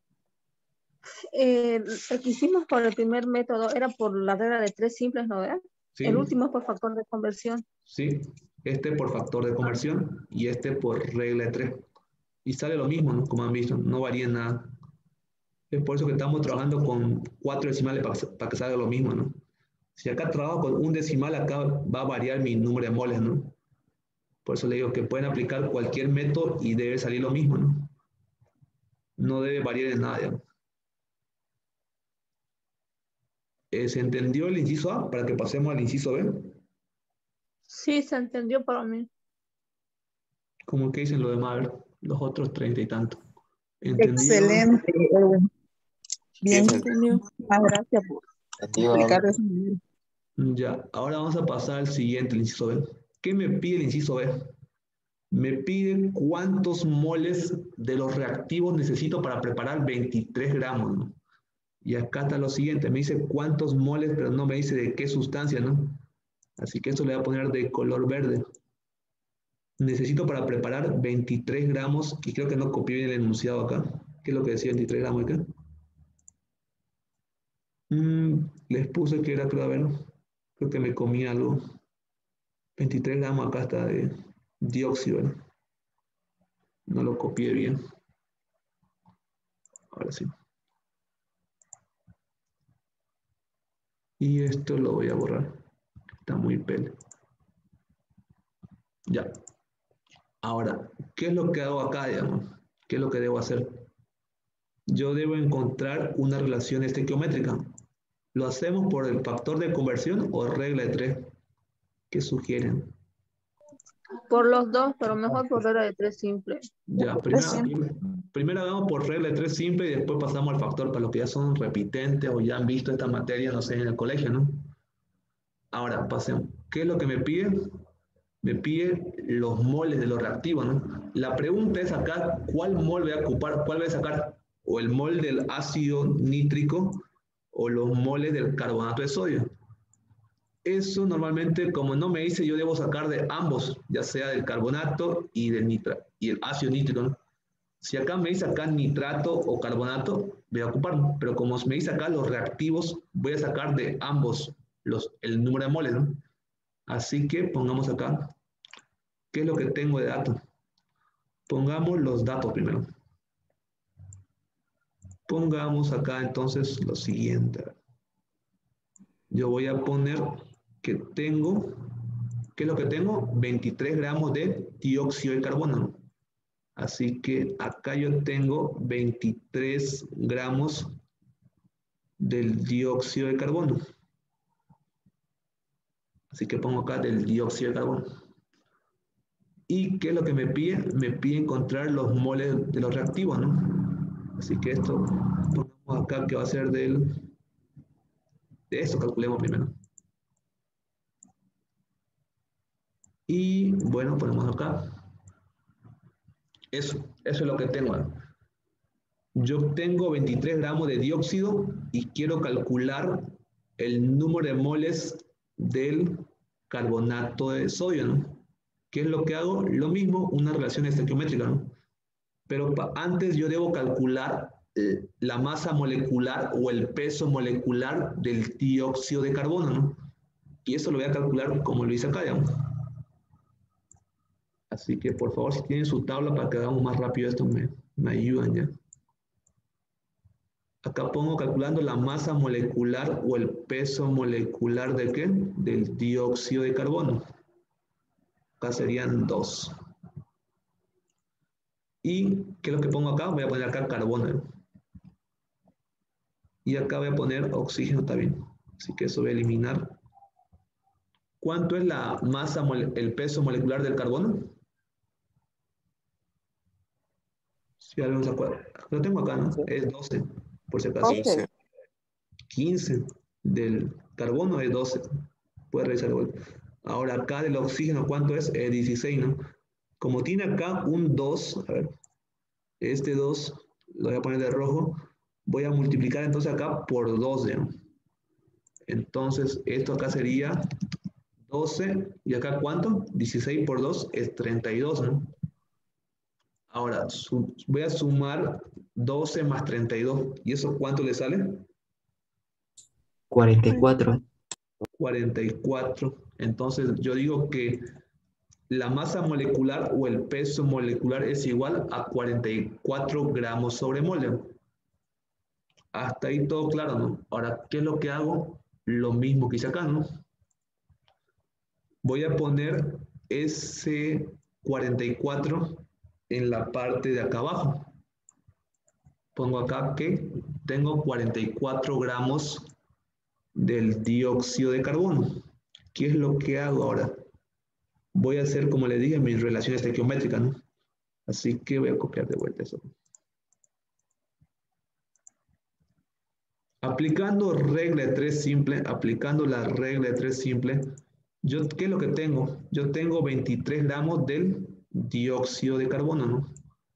Lo que hicimos por el primer método era por la regla de 3 simples, ¿no? ¿Verdad? Sí. El último es por factor de conversión. Sí, este por factor de conversión y este por regla de 3. Y sale lo mismo, ¿no? Como han visto, no varía en nada. Es por eso que estamos trabajando con 4 decimales para que salga lo mismo, ¿no? Si acá trabajo con un decimal, acá va a variar mi número de moles, ¿no? Por eso le digo que pueden aplicar cualquier método y debe salir lo mismo, ¿no? No debe variar en nada, digamos. ¿Se entendió el inciso A para que pasemos al inciso B? Sí, se entendió para mí. ¿Cómo que dicen los demás? A ver, los otros 30 y tanto. ¿Entendido? Excelente, Erwin. Bien, ¿Se entendió? gracias por explicar de esa manera. Ya, ahora vamos a pasar al siguiente, el inciso B. ¿Qué me pide el inciso B? Me pide cuántos moles de los reactivos necesito para preparar 23 gramos, ¿no? Y acá está lo siguiente, me dice cuántos moles, pero no me dice de qué sustancia, ¿no? Así que esto le voy a poner de color verde. Necesito para preparar 23 gramos, y creo que no copié bien el enunciado acá. ¿Qué es lo que decía 23 gramos acá? Les puse que era, creo, a ver, creo que me comí algo. 23 gramos acá está de dióxido, ¿verdad? No lo copié bien. Ahora sí. Y esto lo voy a borrar. Está muy pele. Ya. Ahora, ¿qué es lo que hago acá, digamos? ¿Qué es lo que debo hacer? Yo debo encontrar una relación estequiométrica. ¿Lo hacemos por el factor de conversión o regla de 3? ¿Qué sugieren? Por los dos, pero mejor por regla de 3 simple. Ya, primero hagamos por regla de 3 simple y después pasamos al factor para los que ya son repitentes o ya han visto esta materia, no sé, en el colegio, ¿no? Ahora, pasemos. ¿Qué es lo que me pide? Me pide los moles de los reactivos, ¿no? La pregunta es acá, ¿cuál mol voy a ocupar? ¿Cuál voy a sacar? ¿O el mol del ácido nítrico o los moles del carbonato de sodio? Eso normalmente, como no me dice, yo debo sacar de ambos, ya sea del carbonato y del y el ácido nítrico, ¿no? Si acá me dice acá nitrato o carbonato, voy a ocuparlo. Pero como me dice acá los reactivos, voy a sacar de ambos el número de moles, ¿no? Así que pongamos acá, ¿qué es lo que tengo de datos? Pongamos los datos primero. Pongamos acá entonces lo siguiente. Yo voy a poner que tengo, ¿qué es lo que tengo? 23 gramos de dióxido de carbono, ¿no? Así que acá yo tengo 23 gramos del dióxido de carbono. Así que pongo acá del dióxido de carbono. ¿Y qué es lo que me pide? Me pide encontrar los moles de los reactivos, ¿no? Así que esto pongamos acá que va a ser de esto, calculemos primero. Y bueno, ponemos acá. Eso es lo que tengo. Yo tengo 23 gramos de dióxido y quiero calcular el número de moles del carbonato de sodio, ¿no? ¿Qué es lo que hago? Lo mismo, una relación estequiométrica, ¿no? Pero antes yo debo calcular la masa molecular o el peso molecular del dióxido de carbono, ¿no? Y eso lo voy a calcular como lo hice acá, digamos. Así que, por favor, si tienen su tabla para que hagamos más rápido esto, me ayudan ya. Acá pongo calculando la masa molecular o el peso molecular ¿de qué? Del dióxido de carbono. Acá serían 2. ¿Y qué es lo que pongo acá? Voy a poner acá carbono. Y acá voy a poner oxígeno también. Así que eso voy a eliminar. ¿Cuánto es la masa, el peso molecular del carbono? Si alguien se acuerda. Lo tengo acá, ¿no? Es 12, por si acaso. 12. 15 del carbono es 12. Puedes revisar. Ahora acá del oxígeno, ¿cuánto es? 16, ¿no? Como tiene acá un 2, a ver, este 2 lo voy a poner de rojo, voy a multiplicar entonces acá por 2, ¿no? Entonces esto acá sería 12, ¿y acá cuánto? 16 por 2 es 32, ¿no? Ahora, voy a sumar 12 más 32. ¿Y eso cuánto le sale? 44. 44. Entonces, yo digo que la masa molecular o el peso molecular es igual a 44 gramos sobre mole. Hasta ahí todo claro, ¿no? Ahora, ¿qué es lo que hago? Lo mismo que hice acá, ¿no? Voy a poner ese 44 en la parte de acá abajo. Pongo acá que tengo 44 gramos del dióxido de carbono. ¿Qué es lo que hago ahora? Voy a hacer, como les dije, mis relaciones estequiométricas, ¿no? Así que voy a copiar de vuelta eso. Aplicando regla de 3 simple, aplicando la regla de 3 simple, ¿qué es lo que tengo? Yo tengo 23 gramos del dióxido de carbono, ¿no?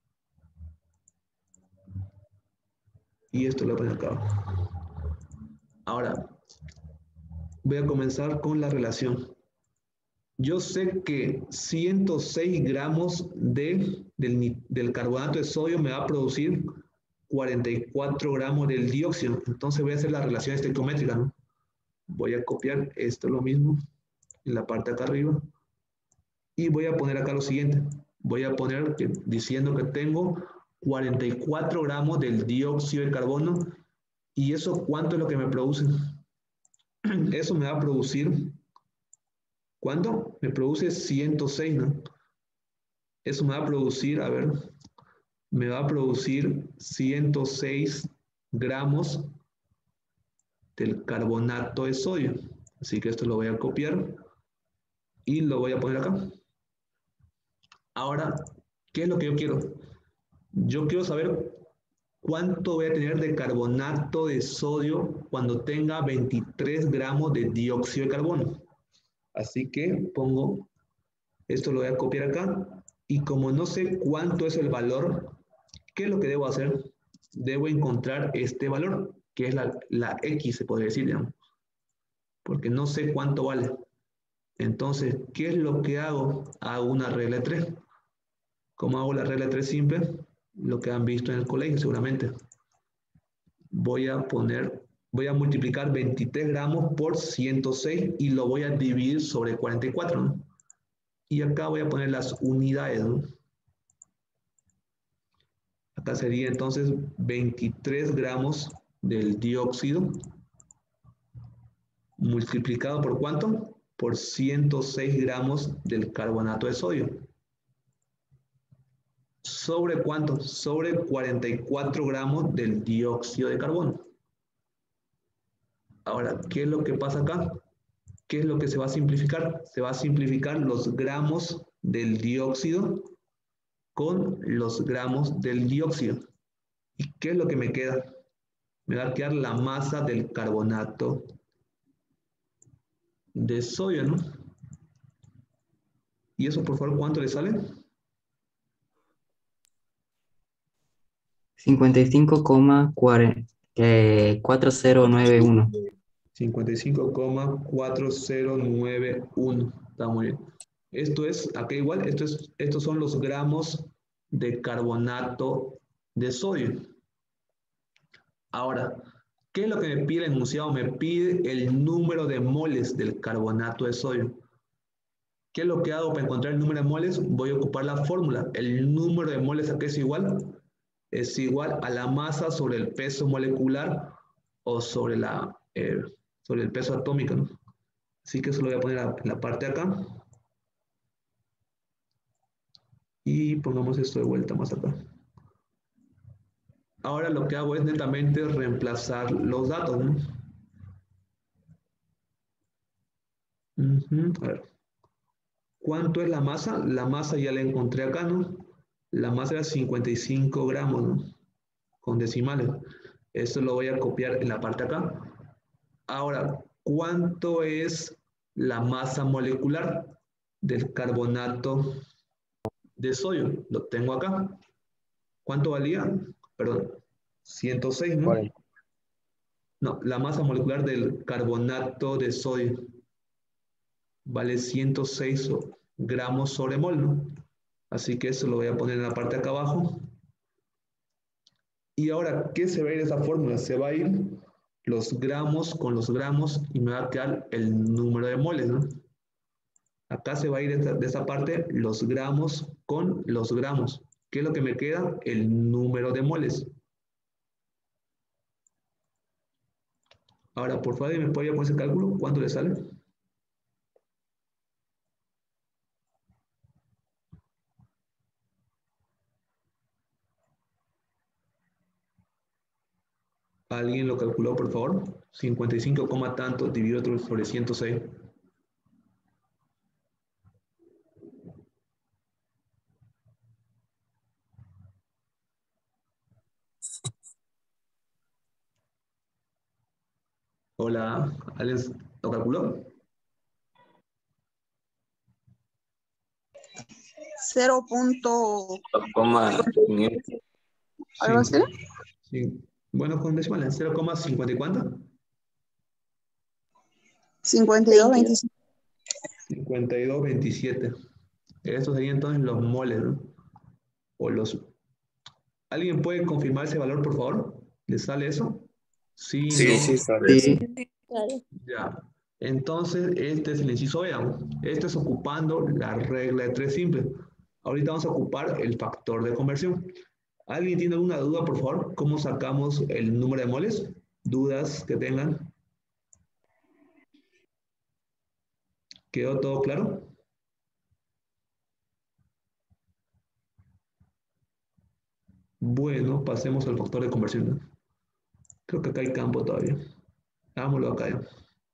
Y esto lo voy a poner acá. Ahora, voy a comenzar con la relación. Yo sé que 106 gramos del carbonato de sodio me va a producir 44 gramos del dióxido. Entonces voy a hacer la relación estequiométrica, ¿no? Voy a copiar esto lo mismo en la parte de acá arriba. Y voy a poner acá lo siguiente. Voy a poner diciendo que tengo 44 gramos del dióxido de carbono. ¿Y eso cuánto es lo que me produce? Eso me va a producir, ¿cuánto? Me produce 106, ¿no? Eso me va a producir, a ver, me va a producir 106 gramos del carbonato de sodio. Así que esto lo voy a copiar y lo voy a poner acá. Ahora, ¿qué es lo que yo quiero? Yo quiero saber cuánto voy a tener de carbonato de sodio cuando tenga 23 gramos de dióxido de carbono. Así que pongo, esto lo voy a copiar acá, y como no sé cuánto es el valor, ¿qué es lo que debo hacer? Debo encontrar este valor, que es la X, se podría decir, digamos, porque no sé cuánto vale. Entonces, ¿qué es lo que hago? Hago una regla de 3. ¿Cómo hago la regla de 3 simple? Lo que han visto en el colegio seguramente. Voy a multiplicar 23 gramos por 106 y lo voy a dividir sobre 44, ¿no? Y acá voy a poner las unidades, ¿no? Acá sería entonces 23 gramos del dióxido multiplicado por ¿cuánto? Por 106 gramos del carbonato de sodio. ¿Sobre cuánto? Sobre 44 gramos del dióxido de carbono. Ahora, ¿qué es lo que pasa acá? ¿Qué es lo que se va a simplificar? Se va a simplificar los gramos del dióxido con los gramos del dióxido. ¿Y qué es lo que me queda? Me va a quedar la masa del carbonato de sodio, ¿no? ¿Y eso, por favor, cuánto le sale? 55,4091. 55,4091. Está muy bien. Esto es, acá igual, estos son los gramos de carbonato de sodio. Ahora, ¿qué es lo que me pide el enunciado? Me pide el número de moles del carbonato de sodio. ¿Qué es lo que hago para encontrar el número de moles? Voy a ocupar la fórmula. El número de moles, ¿a qué es igual? Es igual a la masa sobre el peso molecular o sobre el peso atómico, ¿no? Así que eso lo voy a poner en la parte de acá. Y pongamos esto de vuelta más acá. Ahora lo que hago es netamente reemplazar los datos, ¿no? A ver. ¿Cuánto es la masa? La masa ya la encontré acá, ¿no? La masa era 55 gramos, ¿no? Con decimales. Esto lo voy a copiar en la parte de acá. Ahora, ¿cuánto es la masa molecular del carbonato de sodio? Lo tengo acá. ¿Cuánto valía? Perdón, 106, ¿no? 40. No, la masa molecular del carbonato de sodio. vale 106 gramos sobre mol, ¿no? Así que eso lo voy a poner en la parte de acá abajo. Y ahora, ¿qué se va a ir de esa fórmula? Se va a ir los gramos con los gramos y me va a quedar el número de moles, ¿no? Acá se va a ir de esa parte los gramos con los gramos. ¿Qué es lo que me queda? El número de moles. Ahora, por favor, ¿me puede poner ese cálculo? ¿Cuánto le sale? ¿Alguien lo calculó, por favor? 55, tanto dividido sobre 106. Hola, ¿alguien lo calculó? 0. ¿Algo así? Sí. Bueno, con decimales, 0,50 y cuánto? 52,25. 52,27. Estos serían entonces los moles, ¿no? O los... ¿Alguien puede confirmar ese valor, por favor? ¿Le sale eso? Sí, Sí, no. sí, sale. Sí. Ya. Entonces, este es el inciso B. Este es ocupando la regla de 3 simples. Ahorita vamos a ocupar el factor de conversión. ¿Alguien tiene alguna duda, por favor? ¿Cómo sacamos el número de moles? ¿Dudas que tengan? ¿Quedó todo claro? Bueno, pasemos al factor de conversión, ¿no? Creo que acá hay campo todavía. Hagámoslo acá ya.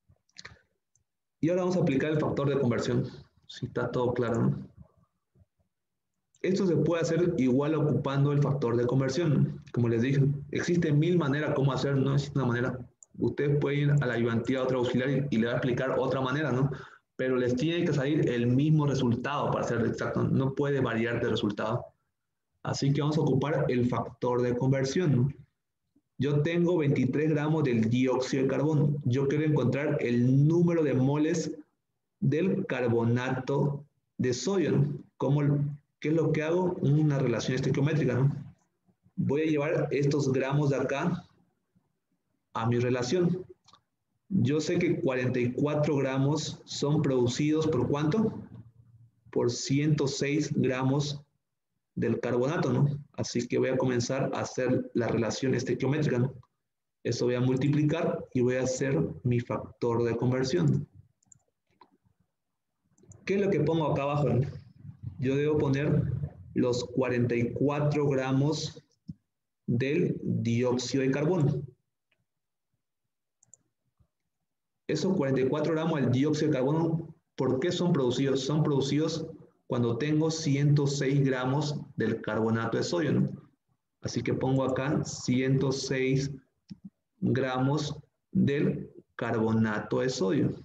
Y ahora vamos a aplicar el factor de conversión. Si está todo claro, ¿no? Esto se puede hacer igual ocupando el factor de conversión, ¿no? Como les dije, existen 1000 maneras cómo hacer, no existe una manera. Ustedes pueden ir a la ayudantía a otro auxiliar y le va a explicar otra manera, ¿no? Pero les tiene que salir el mismo resultado para ser exacto. No puede variar de resultado. Así que vamos a ocupar el factor de conversión, ¿no? Yo tengo 23 gramos del dióxido de carbono. Yo quiero encontrar el número de moles del carbonato de sodio, ¿no? ¿Qué es lo que hago? Una relación estequiométrica, ¿no? Voy a llevar estos gramos de acá a mi relación. Yo sé que 44 gramos son producidos ¿por cuánto? Por 106 gramos del carbonato, ¿no? Así que voy a comenzar a hacer la relación estequiométrica, ¿no? Eso voy a multiplicar y voy a hacer mi factor de conversión. ¿Qué es lo que pongo acá abajo? Yo debo poner los 44 gramos del dióxido de carbono. Esos 44 gramos del dióxido de carbono, ¿por qué son producidos? Son producidos cuando tengo 106 gramos del carbonato de sodio, ¿no? Así que pongo acá 106 gramos del carbonato de sodio.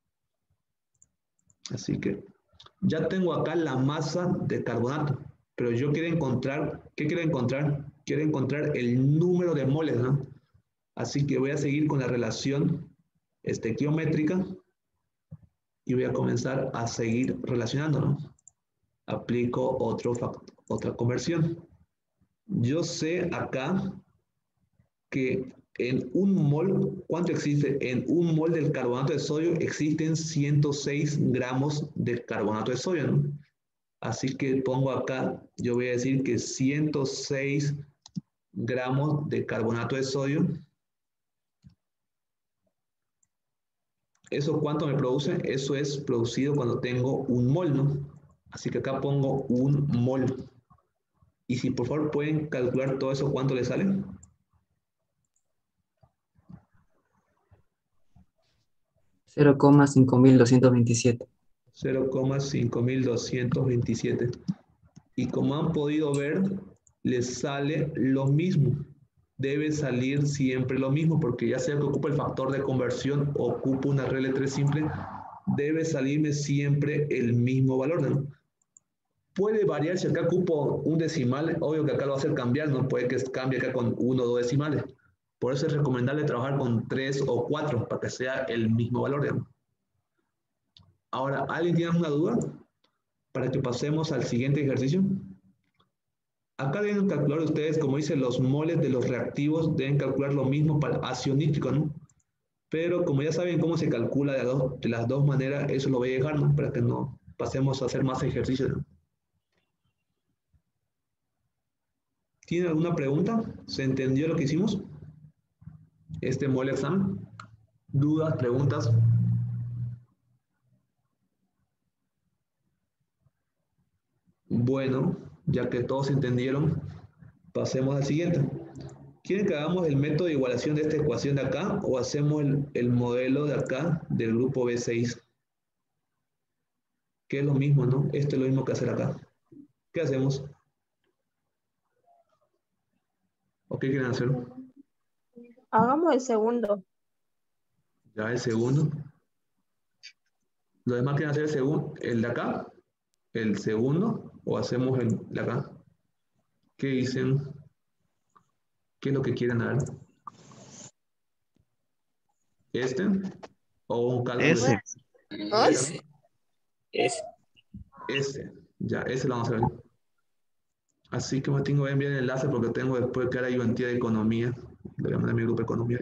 Así que ya tengo acá la masa de carbonato, pero yo quiero encontrar, ¿qué quiero encontrar? Quiero encontrar el número de moles, ¿no? Así que voy a seguir con la relación estequiométrica y voy a comenzar a seguir relacionando, ¿no? Aplico otra conversión. Yo sé acá que en un mol, ¿cuánto existe? En un mol del carbonato de sodio existen 106 gramos de carbonato de sodio, ¿no? Así que pongo acá, yo voy a decir que 106 gramos de carbonato de sodio. ¿Eso cuánto me produce? Eso es producido cuando tengo un mol, ¿no? Así que acá pongo un mol. Y si por favor pueden calcular todo eso, ¿cuánto le sale? 0,5227. 0,5227. Y como han podido ver, les sale lo mismo. Debe salir siempre lo mismo, porque ya sea que ocupe el factor de conversión o ocupe una regla de 3 simple, debe salirme siempre el mismo valor, ¿no? Puede variar si acá ocupo un decimal, obvio que acá lo va a hacer cambiar, no puede que cambie acá con 1 o 2 decimales. Por eso es recomendable trabajar con 3 o 4 para que sea el mismo valor, ¿no? Ahora, ¿alguien tiene una duda para que pasemos al siguiente ejercicio? Acá deben calcular ustedes, como dicen, los moles de los reactivos, deben calcular lo mismo para ácido nítrico, ¿no? Pero como ya saben cómo se calcula de las dos maneras, eso lo voy a dejar, ¿no? Para que no pasemos a hacer más ejercicios, ¿no? ¿Tienen alguna pregunta? ¿Se entendió lo que hicimos? Este mole examen. ¿Dudas, preguntas? Bueno, ya que todos entendieron, pasemos al siguiente. ¿Quieren que hagamos el método de igualación de esta ecuación de acá o hacemos el modelo de acá del grupo B6? Que es lo mismo, ¿no? Esto es lo mismo que hacer acá. ¿Qué hacemos? ¿O qué quieren hacer? Hagamos el segundo. Ya el segundo. ¿Los demás quieren hacer el de acá? ¿El segundo? ¿O hacemos el de acá? ¿Qué dicen? ¿Qué es lo que quieren dar? ¿Este? ¿O un cálculo? Ese. Ese. Ya, ese lo vamos a ver. Así que me tengo que enviar el enlace porque tengo después que ahora ayudantía de economía. Le voy a mandar a mi grupo de economía.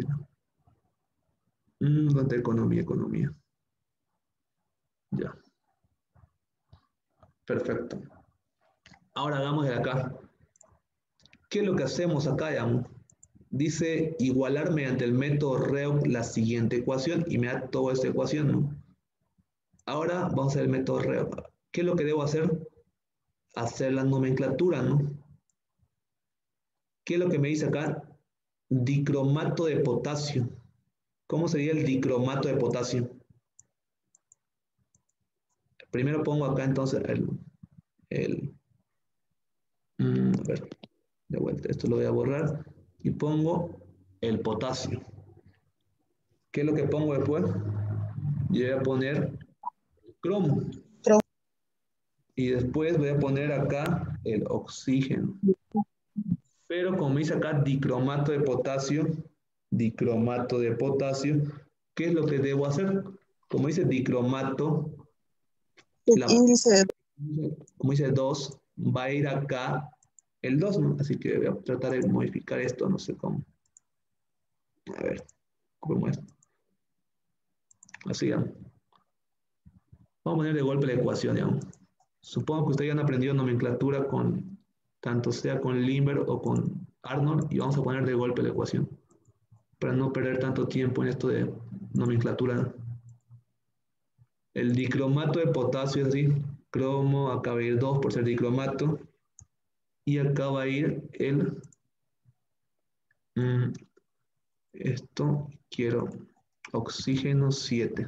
¿Dónde economía? Ya. Perfecto. Ahora hagamos de acá. ¿Qué es lo que hacemos acá, digamos? Dice igualar mediante el método Reok la siguiente ecuación y me da toda esta ecuación, ¿no? Ahora vamos a hacer el método Reok. ¿Qué es lo que debo hacer? Hacer la nomenclatura, ¿no? ¿Qué es lo que me dice acá? Dicromato de potasio. ¿Cómo sería el dicromato de potasio? Primero pongo acá entonces a ver, de vuelta, esto lo voy a borrar y pongo el potasio. ¿Qué es lo que pongo después? Yo voy a poner cromo. Y después voy a poner acá el oxígeno. Pero como dice acá dicromato de potasio, ¿qué es lo que debo hacer? Como dice dicromato, índice. Como dice 2, va a ir acá el 2, ¿no? Así que voy a tratar de modificar esto, no sé cómo. A ver, ¿cómo es? Así, ya. Vamos a poner de golpe la ecuación, ya. Supongo que ustedes ya han aprendido nomenclatura con, tanto sea con Limber o con Arnold, y vamos a poner de golpe la ecuación, para no perder tanto tiempo en esto de nomenclatura. El dicromato de potasio es así, cromo, acá va a ir 2 por ser dicromato, y acá va a ir esto, quiero oxígeno 7.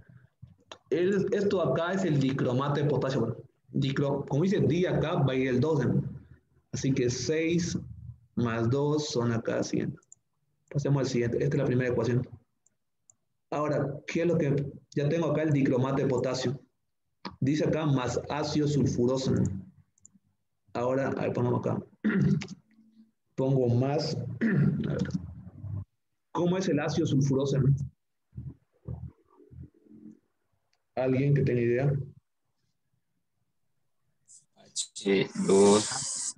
Esto acá es el dicromato de potasio. Como dice di acá, va a ir el 2. Así que 6 más 2 son acá 100. Pasemos al siguiente. Esta es la primera ecuación. Ahora, ¿qué es lo que ya tengo acá? El dicromato de potasio. Dice acá más ácido sulfuroso. Ahora, a ver, pongamos acá. Pongo más. A ver. ¿Cómo es el ácido sulfuroso? ¿Alguien que tenga idea? H2,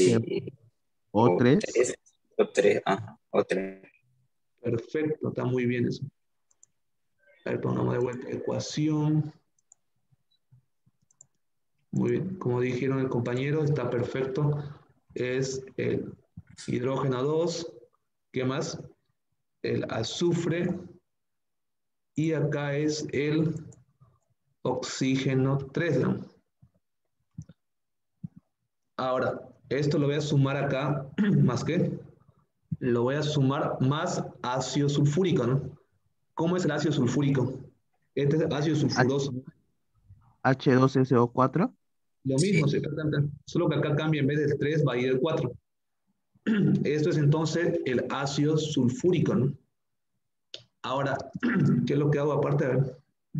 O3. O3, ajá, O3. Perfecto, está muy bien eso. A ver, pongamos de vuelta ecuación. Muy bien, como dijeron el compañero, está perfecto. Es el hidrógeno 2. ¿Qué más? El azufre. Y acá es el oxígeno 3, ¿no? Ahora, esto lo voy a sumar acá, ¿más qué? Lo voy a sumar más ácido sulfúrico, ¿no? ¿Cómo es el ácido sulfúrico? Este es ácido sulfuroso. H2SO4. Lo mismo, sí, solo que acá cambia en vez del 3 va a ir el 4. Esto es entonces el ácido sulfúrico, ¿no? Ahora, ¿qué es lo que hago aparte? A ver.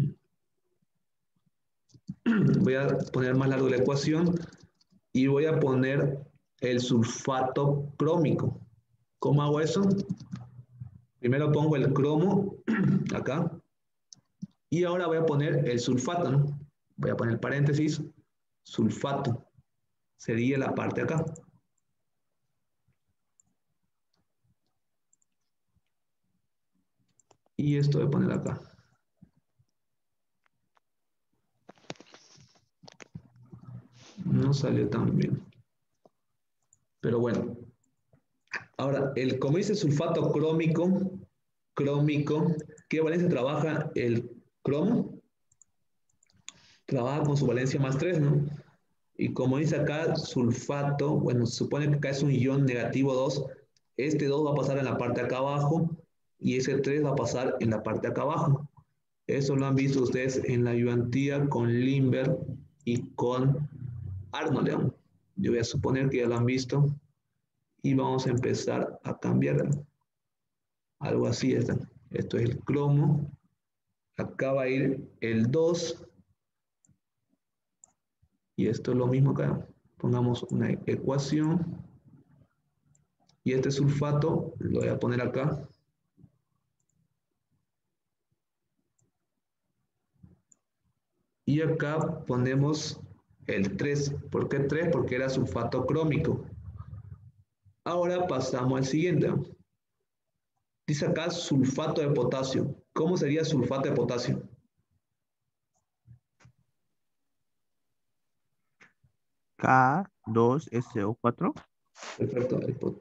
Voy a poner más largo la ecuación y voy a poner el sulfato crómico. ¿Cómo hago eso? Primero pongo el cromo acá Y ahora voy a poner el sulfato, ¿no? Voy a poner paréntesis, sulfato. Sería la parte de acá. Y esto voy a poner acá. No salió tan bien. Pero bueno. Ahora, como dice sulfato crómico, ¿qué valencia trabaja el cromo? Trabaja con su valencia más 3, ¿no? Y como dice acá, sulfato, bueno, se supone que acá es un ion negativo 2. Este 2 va a pasar en la parte de acá abajo y ese 3 va a pasar en la parte de acá abajo. Eso lo han visto ustedes en la ayudantía con Lindbergh y con Arnold, ¿no? Yo voy a suponer que ya lo han visto y vamos a empezar a cambiar algo así. Esto es el cromo. Acá va a ir el 2 y esto es lo mismo acá. Pongamos una ecuación y este sulfato lo voy a poner acá. Y acá ponemos el 3. ¿Por qué 3? Porque era sulfato crómico. Ahora pasamos al siguiente. Dice acá sulfato de potasio. ¿Cómo sería sulfato de potasio? K2SO4. Perfecto.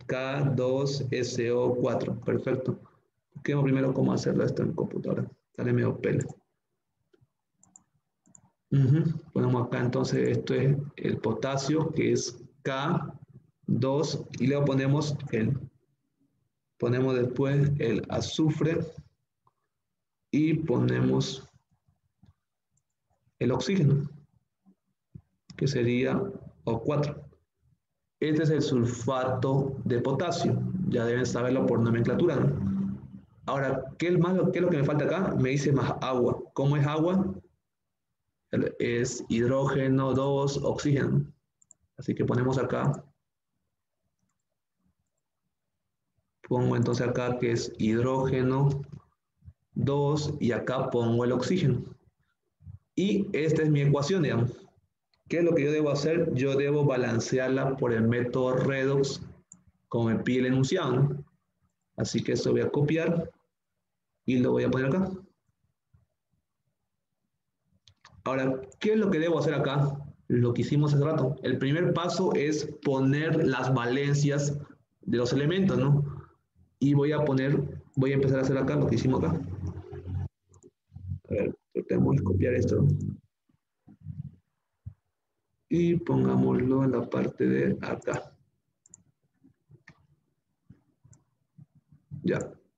K2SO4. Perfecto. Busquemos primero cómo hacerlo esto en computadora. Sale medio pelo. Ponemos acá entonces, esto es el potasio, que es K2, y luego ponemos después el azufre y ponemos el oxígeno, que sería O4. Este es el sulfato de potasio, ya deben saberlo por nomenclatura, ¿no? Ahora, ¿qué es lo que me falta acá? Me dice más agua. ¿Cómo es agua? Es hidrógeno 2, oxígeno. Así que ponemos acá. Pongo entonces acá que es hidrógeno 2 y acá pongo el oxígeno. Y esta es mi ecuación, digamos. ¿Qué es lo que yo debo hacer? Yo debo balancearla por el método redox como me pide el enunciado, ¿no? Así que esto voy a copiar y lo voy a poner acá. Ahora, ¿qué es lo que debo hacer acá? Lo que hicimos hace rato. El primer paso es poner las valencias de los elementos, ¿no? Y voy a empezar a hacer acá lo que hicimos acá. A ver, tratemos de copiar esto. Y pongámoslo en la parte de acá. Ya.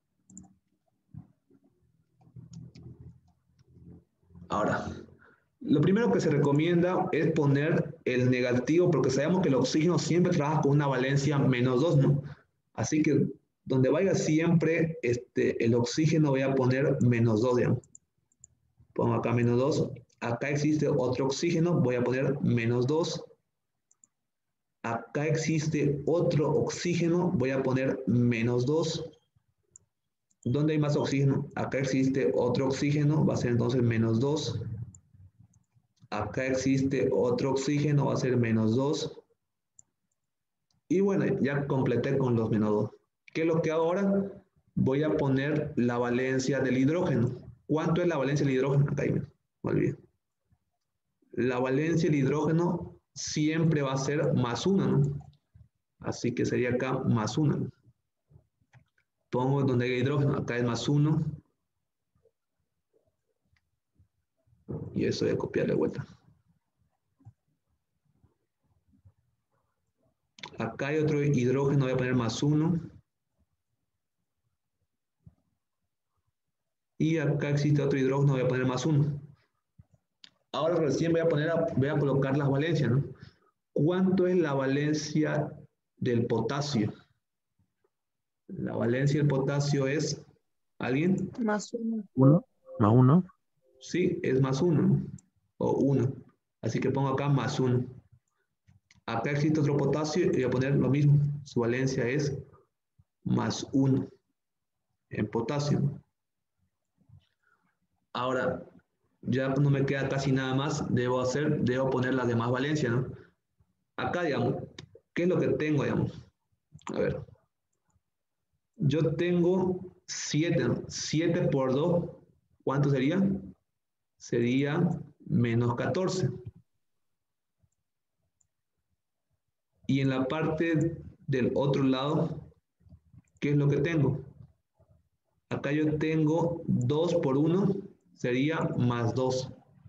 Ahora, lo primero que se recomienda es poner el negativo, porque sabemos que el oxígeno siempre trabaja con una valencia -2, ¿no? Así que donde vaya siempre el oxígeno voy a poner -2, digamos. Pongo acá -2. Acá existe otro oxígeno, voy a poner -2. Acá existe otro oxígeno, voy a poner -2. ¿Dónde hay más oxígeno? Acá existe otro oxígeno, va a ser entonces -2. Acá existe otro oxígeno, va a ser -2. Y bueno, ya completé con los -2. ¿Qué es lo que hago ahora? Voy a poner la valencia del hidrógeno. ¿Cuánto es la valencia del hidrógeno? Acá me olvidé. La valencia del hidrógeno siempre va a ser +1, ¿no? Así que sería acá +1. Pongo donde hay hidrógeno, acá es +1. Y eso voy a copiar de vuelta. Acá hay otro hidrógeno, voy a poner +1. Y acá existe otro hidrógeno, voy a poner +1. Ahora recién voy a colocar las valencias, ¿no? ¿Cuánto es la valencia del potasio? La valencia del potasio es, ¿alguien? +1. 1 más 1. Sí, es +1, o 1. Así que pongo acá +1. Acá existe otro potasio y voy a poner lo mismo. Su valencia es +1 en potasio. Ahora, Ya no me queda casi nada más. Debo poner las demás valencias, ¿no? Acá, digamos, ¿qué es lo que tengo, digamos? A ver. Yo tengo 7, ¿no? 7 por 2, ¿cuánto sería? Sería menos 14. Y en la parte del otro lado, ¿qué es lo que tengo? Acá yo tengo 2 por 1, sería más 2.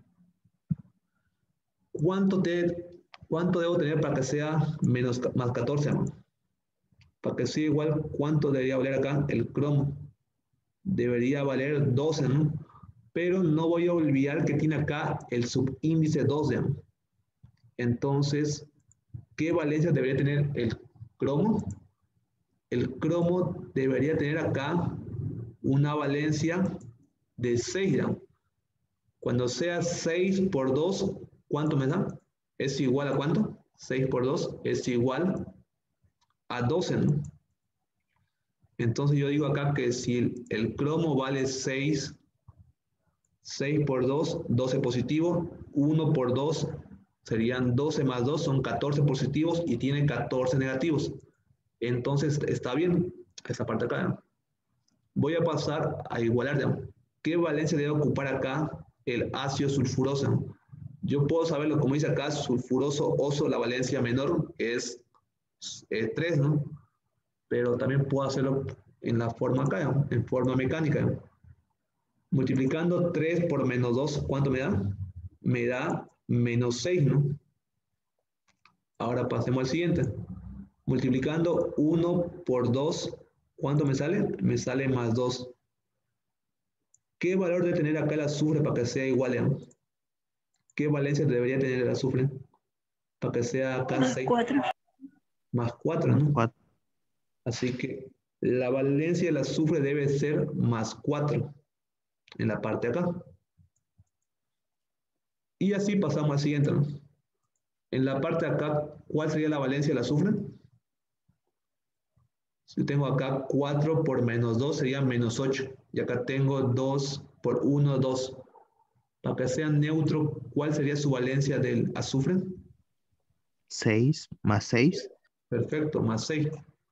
¿Cuánto debo tener para que sea más 14, ¿no? Para que sea igual, ¿cuánto debería valer acá el cromo? Debería valer 12, ¿no? Pero no voy a olvidar que tiene acá el subíndice 12, ¿no? Entonces, ¿qué valencia debería tener el cromo? El cromo debería tener acá una valencia de 6, ¿no? Cuando sea 6 por 2, ¿cuánto me da? ¿Es igual a cuánto? 6 por 2 es igual a 12, ¿no? Entonces yo digo acá que si el cromo vale 6, 6 por 2, 12 positivo, 1 por 2 serían 12 más 2, son 14 positivos y tiene 14 negativos. Entonces está bien esa parte acá, ¿no? Voy a pasar a igualar, ¿no? ¿Qué valencia debe ocupar acá el ácido sulfuroso, ¿no? Yo puedo saberlo, como dice acá, sulfuroso oso, la valencia menor es 3, ¿no? Pero también puedo hacerlo en la forma acá, ¿no? En forma mecánica, ¿no? Multiplicando 3 por menos 2, ¿cuánto me da? Me da menos 6, ¿no? Ahora pasemos al siguiente. Multiplicando 1 por 2, ¿cuánto me sale? Me sale más 2. ¿Qué valor debe tener acá el azufre para que sea igual, ¿no? ¿Qué valencia debería tener el azufre? Para que sea acá Más 6. 4. Más 4, Más ¿no? 4. Así que la valencia del azufre debe ser más 4 en la parte de acá. Y así pasamos al siguiente, ¿no? En la parte de acá, ¿cuál sería la valencia del azufre? Si tengo acá 4 por menos 2 sería menos 8. Y acá tengo 2 por 1, 2. Para que sea neutro, ¿cuál sería su valencia del azufre? 6 más 6. Perfecto, más 6.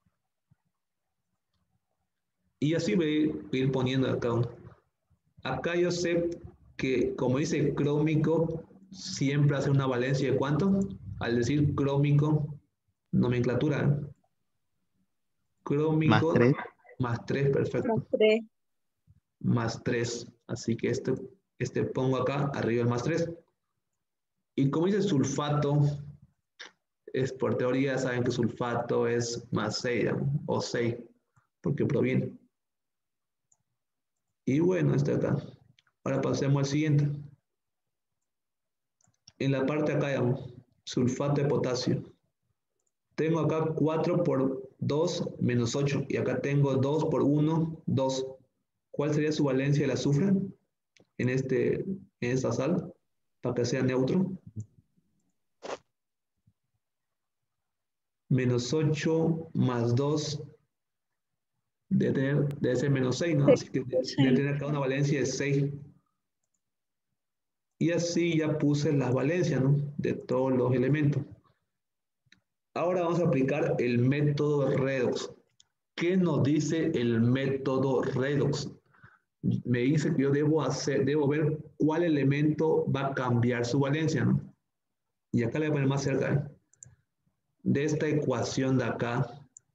Y así voy a ir poniendo acá. Acá yo sé que, como dice crómico, siempre hace una valencia de ¿cuánto? Al decir crómico, nomenclatura, ¿eh? Más Crómico 3. más 3, perfecto. Más 3. Más 3. Así que este pongo acá, arriba el más 3. Y como dice sulfato, es por teoría, saben que sulfato es más 6, ¿no? O 6, porque proviene. Y bueno, está acá. Ahora pasemos al siguiente. En la parte acá, digamos, sulfato de potasio. Tengo acá 4 por 2 menos 8. Y acá tengo 2 por 1, 2. ¿Cuál sería su valencia del azufre en esta sal? Para que sea neutro. Menos 8 más 2 debe ser menos 6, ¿no? Así que debe tener acá una valencia de 6. Y así ya puse las valencias, ¿no? De todos los elementos. Ahora vamos a aplicar el método redox. ¿Qué nos dice el método redox? Me dice que yo debo ver cuál elemento va a cambiar su valencia, ¿no? Y acá le voy a poner más cerca, ¿eh? De esta ecuación de acá,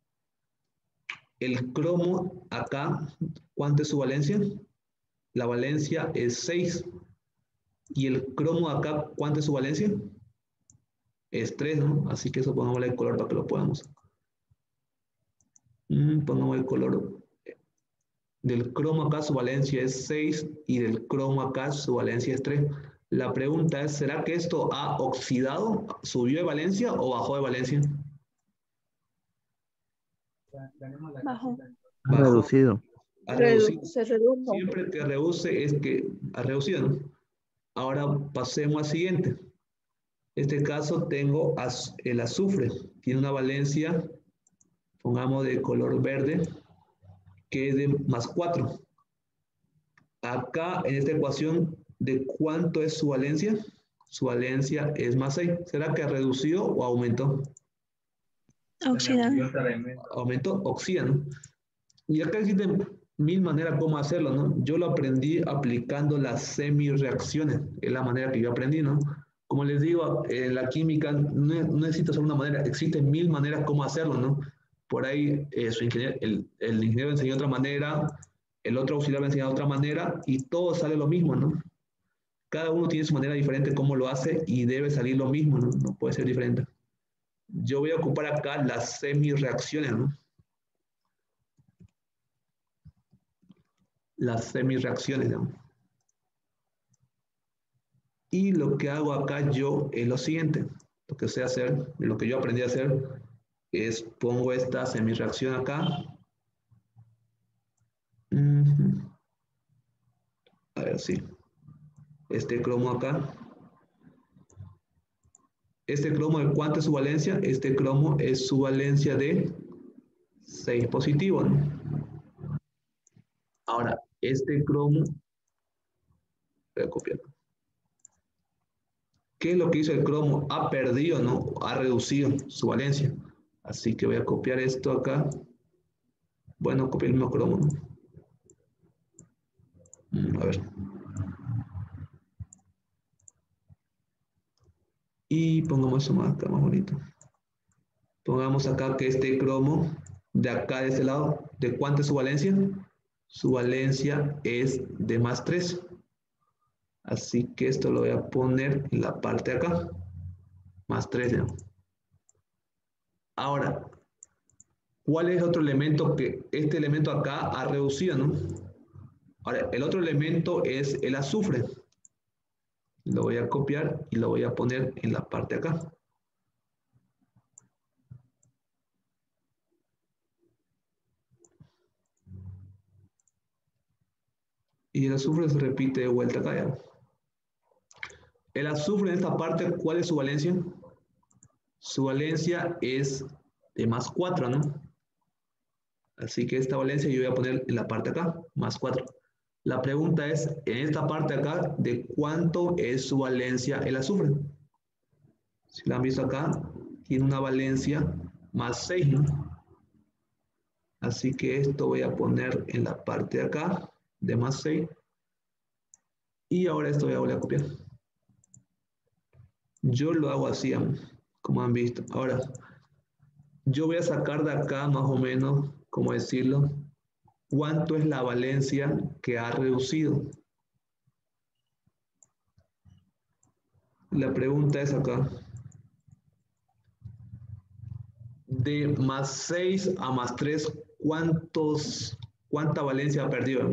el cromo acá, ¿cuánto es su valencia? La valencia es 6. Y el cromo acá, ¿cuánto es su valencia? Es 3, ¿no? Así que eso pongámosle el color para que lo podamos. Pongamos el color. Del cromo acá su valencia es 6 y del cromo acá su valencia es 3. La pregunta es, ¿será que esto ha oxidado, subió de valencia o bajó de valencia? Bajo. Bajó. Reducido. Ha reducido. Se redujo. Siempre que reduce es que ha reducido, ¿no? Ahora pasemos al siguiente. En este caso tengo el azufre. Tiene una valencia, pongamos de color verde, que es de más 4. Acá en esta ecuación, ¿De cuánto es su valencia? Su valencia es más 6. ¿Será que redució o aumentó? Oxidando. Aumentó, oxida, ¿no? Y acá existen 1000 maneras como hacerlo, ¿no? Yo lo aprendí aplicando las semi-reacciones, es la manera que yo aprendí, ¿no? Como les digo, en la química no necesito solo una manera, existen 1000 maneras como hacerlo, ¿no? Por ahí el ingeniero enseñó otra manera, el otro auxiliar va a enseñar otra manera y todo sale lo mismo, ¿no? Cada uno tiene su manera diferente cómo lo hace y debe salir lo mismo, ¿no? No puede ser diferente. Yo voy a ocupar acá las semi-reacciones, ¿no? Las semi-reacciones, ¿no? Y lo que hago acá yo es lo siguiente. Lo que sé hacer, lo que yo aprendí a hacer, es pongo esta semi-reacción acá. A ver, sí. Este cromo acá. Este cromo, ¿de cuánto es su valencia? Este cromo es su valencia de 6 positivo, ¿no? Ahora, este cromo, voy a copiarlo. ¿Qué es lo que hizo el cromo? Ha perdido, ¿no? Ha reducido su valencia. Así que voy a copiar esto acá. Bueno, copiar el mismo cromo, ¿no? A ver. Y pongamos eso más acá, más bonito. Pongamos acá que este cromo de acá, de este lado, ¿de cuánto es su valencia? Su valencia es de más 3. Así que esto lo voy a poner en la parte de acá. Más 3, ¿no? Ahora, ¿cuál es otro elemento que este elemento acá ha reducido, ¿no? Ahora, el otro elemento es el azufre. Lo voy a copiar y lo voy a poner en la parte de acá. Y el azufre se repite de vuelta acá ya. El azufre en esta parte, ¿cuál es su valencia? Su valencia es de más 4, ¿no? Así que esta valencia yo voy a poner en la parte de acá, más 4. La pregunta es, en esta parte de acá, ¿de cuánto es su valencia el azufre? Si la han visto acá, tiene una valencia más 6, ¿no? Así que esto voy a poner en la parte de acá, de más 6. Y ahora esto voy a volver a copiar. Yo lo hago así, como han visto. Ahora, yo voy a sacar de acá más o menos, ¿cómo decirlo? ¿Cuánto es la valencia que ha reducido? La pregunta es acá. De más 6 a más 3, ¿cuánta valencia ha perdido?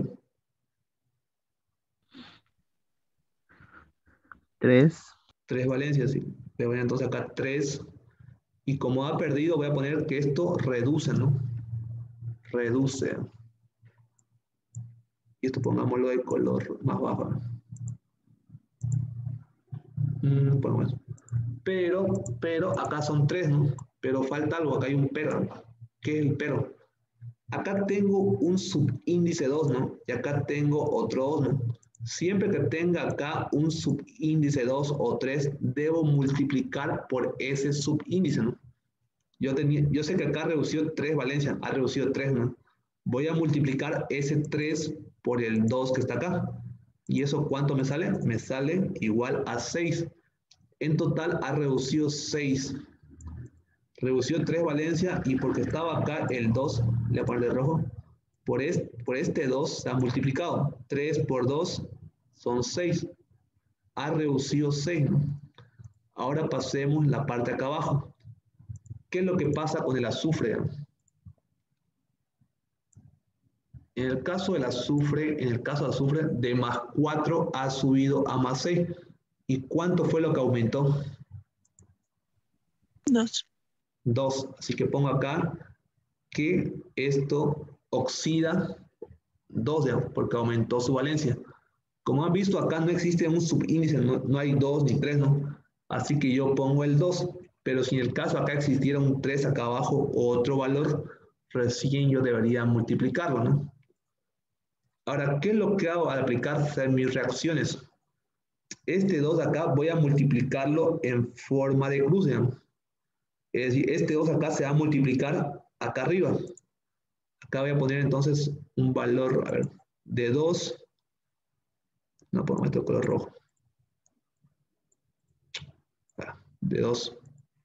3. 3 valencias, sí. Le voy a entonces acá 3. Y como ha perdido, voy a poner que esto reduce, ¿no? Reduce. Y esto pongámoslo de color más bajo. Ponemos eso. Pero acá son 3, ¿no? Pero falta algo, acá hay un pero. ¿Qué es el pero? Acá tengo un subíndice 2, ¿no? Y acá tengo otro 2, ¿no? Siempre que tenga acá un subíndice 2 o 3, debo multiplicar por ese subíndice, ¿no? Yo sé que acá ha reducido 3 valencias, ha reducido 3, ¿no? Voy a multiplicar ese 3 por el 2 que está acá. ¿Y eso cuánto me sale? Me sale igual a 6. En total ha reducido 6. Redució 3 valencias y porque estaba acá el 2, le voy a poner de rojo, por este 2 se ha multiplicado. 3 por 2 son 6. Ha reducido 6, ¿no? Ahora pasemos la parte acá abajo. ¿Qué es lo que pasa con el azufre? En el caso del azufre, de más 4 ha subido a más 6. ¿Y cuánto fue lo que aumentó? 2. 2. Así que pongo acá que esto oxida 2, porque aumentó su valencia. Como han visto, acá no existe un subíndice, no hay 2 ni 3, ¿no? Así que yo pongo el 2. Pero si en el caso acá existiera un 3 acá abajo o otro valor, recién yo debería multiplicarlo, ¿no? Ahora, ¿qué es lo que hago al aplicar mis reacciones? Este 2 acá voy a multiplicarlo en forma de cruz, digamos. Es decir, este 2 acá se va a multiplicar acá arriba. Acá voy a poner entonces un valor, a ver, de 2. No puedo meter color rojo. De 2.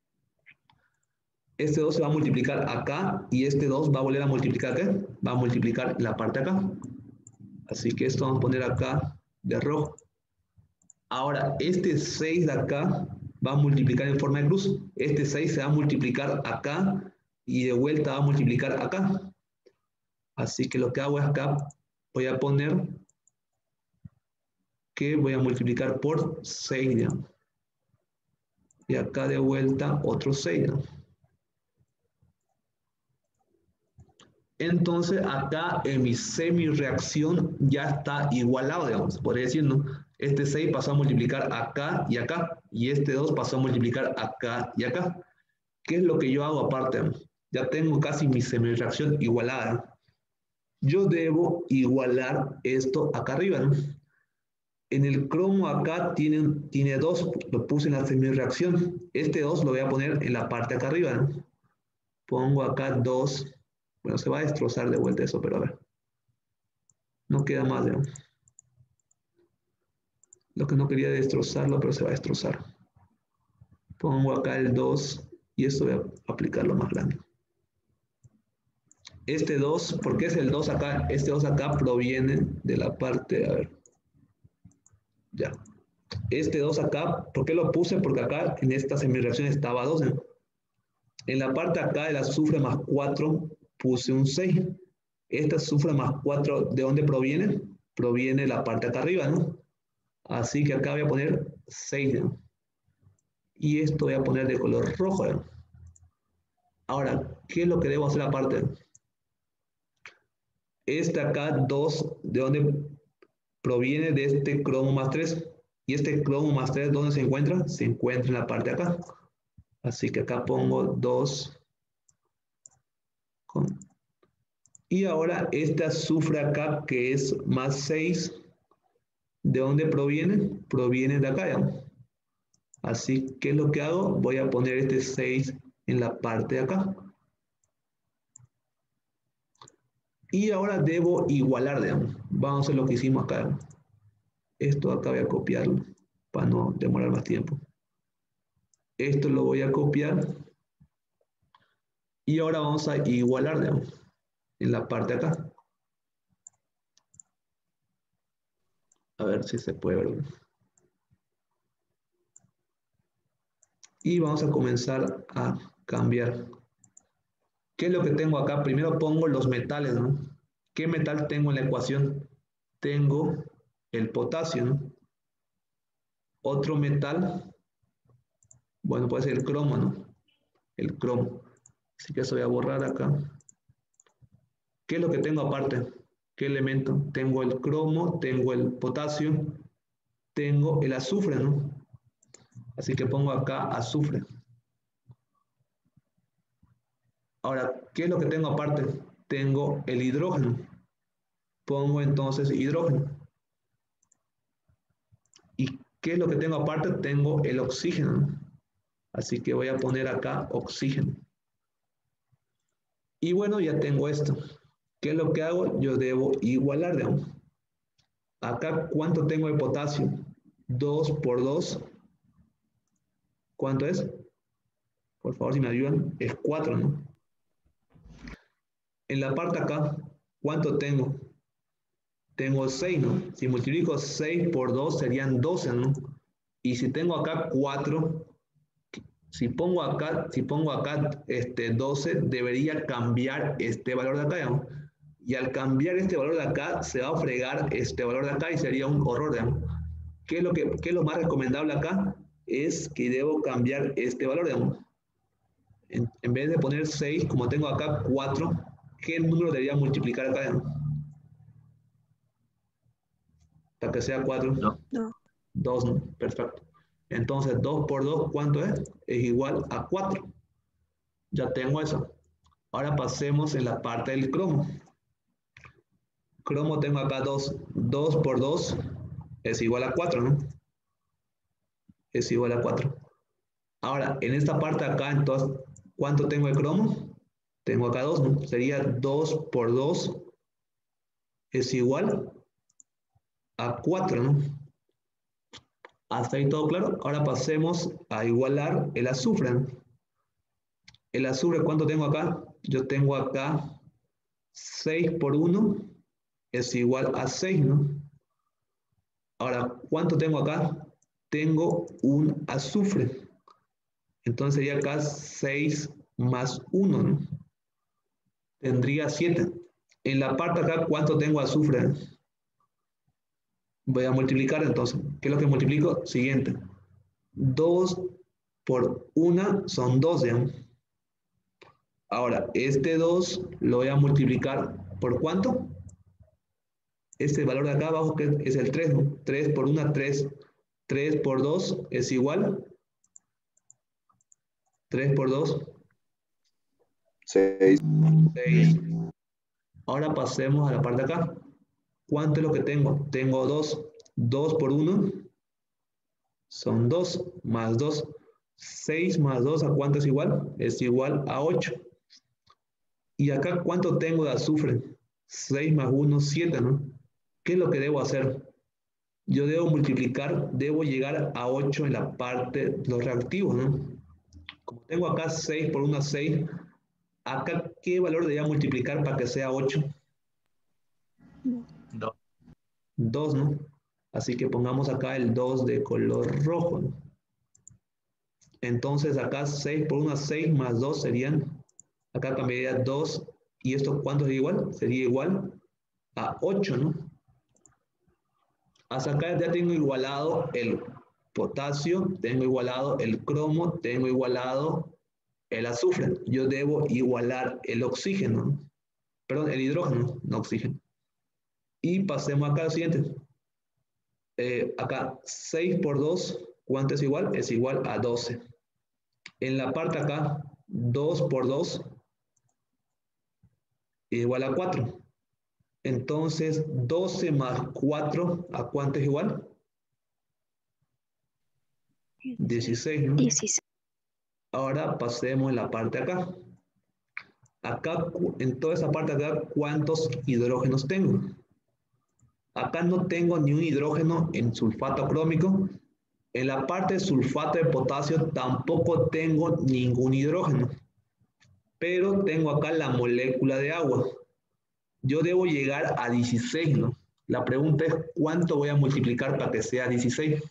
Este 2 se va a multiplicar acá y este 2 va a volver a multiplicar acá. Va a multiplicar la parte acá. Así que esto vamos a poner acá de rojo. Ahora, este 6 de acá va a multiplicar en forma de cruz. Este 6 se va a multiplicar acá y de vuelta va a multiplicar acá. Así que lo que hago es acá, voy a poner que voy a multiplicar por 6, digamos. Y acá de vuelta otro 6, ¿no? Entonces acá en mi semi-reacción ya está igualado, digamos. Podría decir, ¿no? Este 6 pasó a multiplicar acá y acá. Y este 2 pasó a multiplicar acá y acá. ¿Qué es lo que yo hago aparte? Ya tengo casi mi semi-reacción igualada. Yo debo igualar esto acá arriba, ¿no? En el cromo acá tiene 2, lo puse en la semi-reacción. Este 2 lo voy a poner en la parte acá arriba, ¿no? Pongo acá 2. Bueno, se va a destrozar de vuelta eso, pero a ver. No queda más, ¿no? Lo que no quería destrozarlo, pero se va a destrozar. Pongo acá el 2 y esto voy a aplicarlo más grande. Este 2, ¿por qué es el 2 acá? Este 2 acá proviene de la parte, a ver. Ya. Este 2 acá, ¿por qué lo puse? Porque acá en esta semireacción estaba 2. ¿No? En la parte acá del azufre más 4 puse un 6. Este azufre más 4, ¿de dónde proviene? Proviene de la parte acá arriba, ¿no? Así que acá voy a poner 6, ¿no? Y esto voy a poner de color rojo, ¿no? Ahora, ¿qué es lo que debo hacer aparte? Este acá 2, ¿de dónde proviene? De este cromo más 3. Y este cromo más 3, ¿dónde se encuentra? Se encuentra en la parte de acá. Así que acá pongo 2. Y ahora este azufre acá, que es más 6, ¿de dónde proviene? Proviene de acá, ¿ya? Así que, ¿qué es lo que hago? Voy a poner este 6 en la parte de acá. Y ahora debo igualar, digamos. Vamos a hacer lo que hicimos acá. ¿No? Esto acá voy a copiarlo para no demorar más tiempo. Esto lo voy a copiar. Y ahora vamos a igualar, digamos, en la parte de acá. A ver si se puede ver. Y vamos a comenzar a cambiar. ¿Qué es lo que tengo acá? Primero pongo los metales, ¿no? ¿Qué metal tengo en la ecuación? Tengo el potasio, ¿no? Otro metal, bueno, puede ser el cromo, ¿no? El cromo. Así que eso voy a borrar acá. ¿Qué es lo que tengo aparte? ¿Qué elemento? Tengo el cromo, tengo el potasio, tengo el azufre, ¿no? Así que pongo acá azufre. Ahora, ¿qué es lo que tengo aparte? Tengo el hidrógeno. Pongo entonces hidrógeno. ¿Y qué es lo que tengo aparte? Tengo el oxígeno. Así que voy a poner acá oxígeno. Y bueno, ya tengo esto. ¿Qué es lo que hago? Yo debo igualar, digamos. Acá, ¿cuánto tengo de potasio? 2 por 2. ¿Cuánto es? Por favor, si me ayudan. Es 4, ¿no? En la parte acá, ¿cuánto tengo? Tengo 6, ¿no? Si multiplico 6 por 2 serían 12, ¿no? Y si tengo acá 4, si pongo acá 12, debería cambiar este valor de acá, ¿no? Y al cambiar este valor de acá, se va a fregar este valor de acá y sería un horror, ¿no? ¿Qué es lo más recomendable acá? Es que debo cambiar este valor, digamos. En vez de poner 6, como tengo acá 4, ¿qué número debería multiplicar acá, digamos? Para que sea 4. No. 2, ¿no? Perfecto. Entonces, 2 por 2, ¿cuánto es? Es igual a 4. Ya tengo eso. Ahora pasemos en la parte del cromo. Cromo tengo acá 2. 2 por 2 es igual a 4, ¿no? es igual a 4. Ahora, en esta parte acá, entonces, ¿cuánto tengo de cromo? Tengo acá 2, ¿no? Sería 2 por 2 es igual a 4, ¿no? ¿Hasta ahí todo claro? Ahora pasemos a igualar el azufre, ¿no? El azufre, ¿cuánto tengo acá? Yo tengo acá 6 por 1 es igual a 6, ¿no? Ahora, ¿cuánto tengo acá? Tengo un azufre. Entonces sería acá 6 más 1, ¿no? Tendría 7. En la parte acá, ¿cuánto tengo azufre? Voy a multiplicar entonces. ¿Qué es lo que multiplico? Siguiente. 2 por 1 son 2, ¿ya? Ahora, este 2 lo voy a multiplicar ¿por cuánto? Este valor de acá abajo que es el 3, ¿no? 3 por 1, 3. 3 por 2 es igual. 3 por 2. 6. 6. Ahora pasemos a la parte de acá. ¿Cuánto es lo que tengo? Tengo 2. 2 por 1 son 2 más 2. 6 más 2, ¿a cuánto es igual? Es igual a 8. ¿Y acá cuánto tengo de azufre? 6 más 1, 7, ¿no? ¿Qué es lo que debo hacer? Yo debo multiplicar, debo llegar a 8 en la parte de los reactivos, ¿no? Como tengo acá 6 por 1, 6, acá ¿qué valor debería multiplicar para que sea 8? 2. 2, ¿no? Así que pongamos acá el 2 de color rojo, ¿no? Entonces acá 6 por 1, 6 más 2 serían, acá cambiaría 2, ¿y esto cuánto sería igual? Sería igual a 8, ¿no? Hasta acá ya tengo igualado el potasio, tengo igualado el cromo, tengo igualado el azufre. Yo debo igualar el oxígeno, perdón, el hidrógeno, no oxígeno. Y pasemos acá al siguiente. Acá 6 por 2, ¿cuánto es igual? Es igual a 12. En la parte acá, 2 por 2 igual a 4. Entonces, 12 más 4, ¿a cuánto es igual? 16, ¿no? 16. Ahora pasemos en la parte acá. Acá, en toda esa parte acá, ¿cuántos hidrógenos tengo? Acá no tengo ni un hidrógeno en sulfato crómico. En la parte de sulfato de potasio tampoco tengo ningún hidrógeno. Pero tengo acá la molécula de agua. Yo debo llegar a 16, ¿no? La pregunta es, ¿cuánto voy a multiplicar para que sea 16?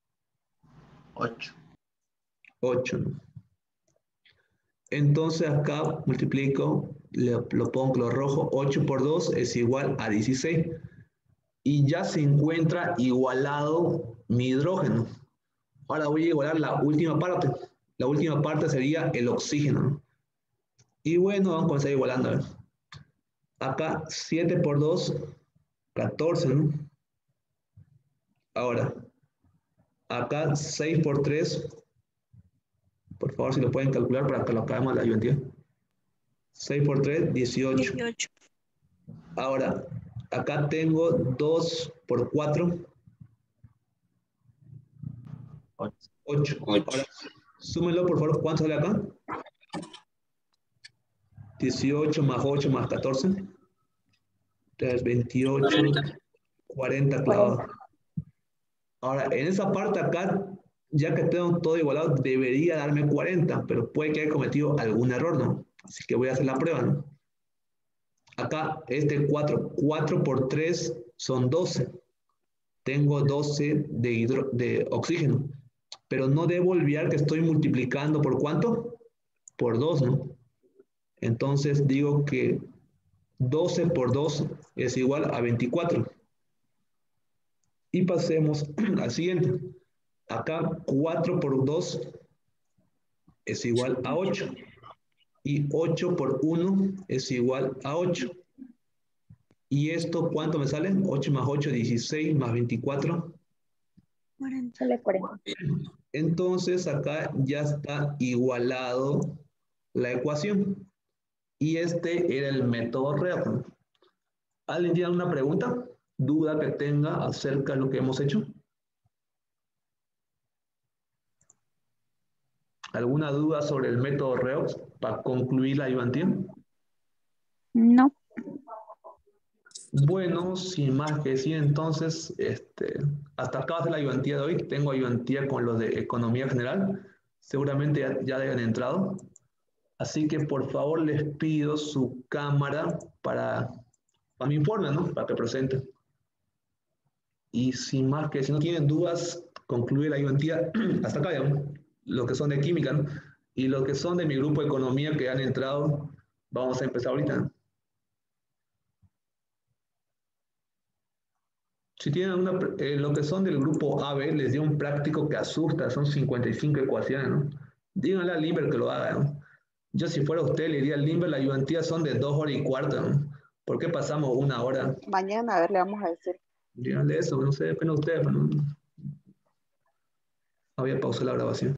8. 8, ¿no? Entonces acá multiplico, lo pongo color rojo, 8 por 2 es igual a 16. Y ya se encuentra igualado mi hidrógeno. Ahora voy a igualar la última parte. La última parte sería el oxígeno, ¿no? Y bueno, vamos a comenzar igualando. A ver. Acá 7 por 2, 14, ¿no? Ahora, acá 6 por 3, por favor, si lo pueden calcular para que lo acabemos la ayudantía. 6 por 3, 18. 18. Ahora, acá tengo 2 por 4, 8. 8. 8. Ahora, súmenlo, por favor, ¿cuánto sale acá? 18 más 8 más 14. Entonces, 28, 40 clavado. Ahora, en esa parte acá, ya que tengo todo igualado, debería darme 40, pero puede que haya cometido algún error, ¿no? Así que voy a hacer la prueba, ¿no? Acá, 4 por 3 son 12. Tengo 12 de oxígeno, pero no debo olvidar que estoy multiplicando ¿por cuánto? Por 2, ¿no? Entonces digo que 12 por 2 es igual a 24. Y pasemos al siguiente. Acá 4 por 2 es igual a 8. Y 8 por 1 es igual a 8. ¿Y esto cuánto me sale? 8 más 8, 16 más 24. 40. Sale 40. Entonces acá ya está igualado la ecuación. Y este era el método Reagan. ¿Alguien tiene alguna pregunta? ¿Duda que tenga acerca de lo que hemos hecho? ¿Alguna duda sobre el método Redox para concluir la ayudantía? No. Bueno, sin más que decir, entonces, hasta acá va a ser la ayudantía de hoy. Tengo ayudantía con los de Economía General. Seguramente ya hayan entrado. Así que, por favor, les pido su cámara para mi informe, ¿no? Para que presenten. Y sin más que, si no tienen dudas, concluye la ayudantía hasta acá, digamos. Los que son de Química, ¿no? Y los que son de mi grupo de Economía que han entrado, vamos a empezar ahorita, ¿no? Si tienen lo que son del grupo AB, les dio un práctico que asusta, son 55 ecuaciones, ¿no? Díganle al Limber que lo haga, ¿no? Yo si fuera usted, le diría al Limber, la ayudantía son de 2 horas y cuarto, ¿no? ¿Por qué pasamos 1 hora? Mañana, a ver, le vamos a decir. Díganle eso, no sé, depende de ustedes, pero no. Había pausado la grabación.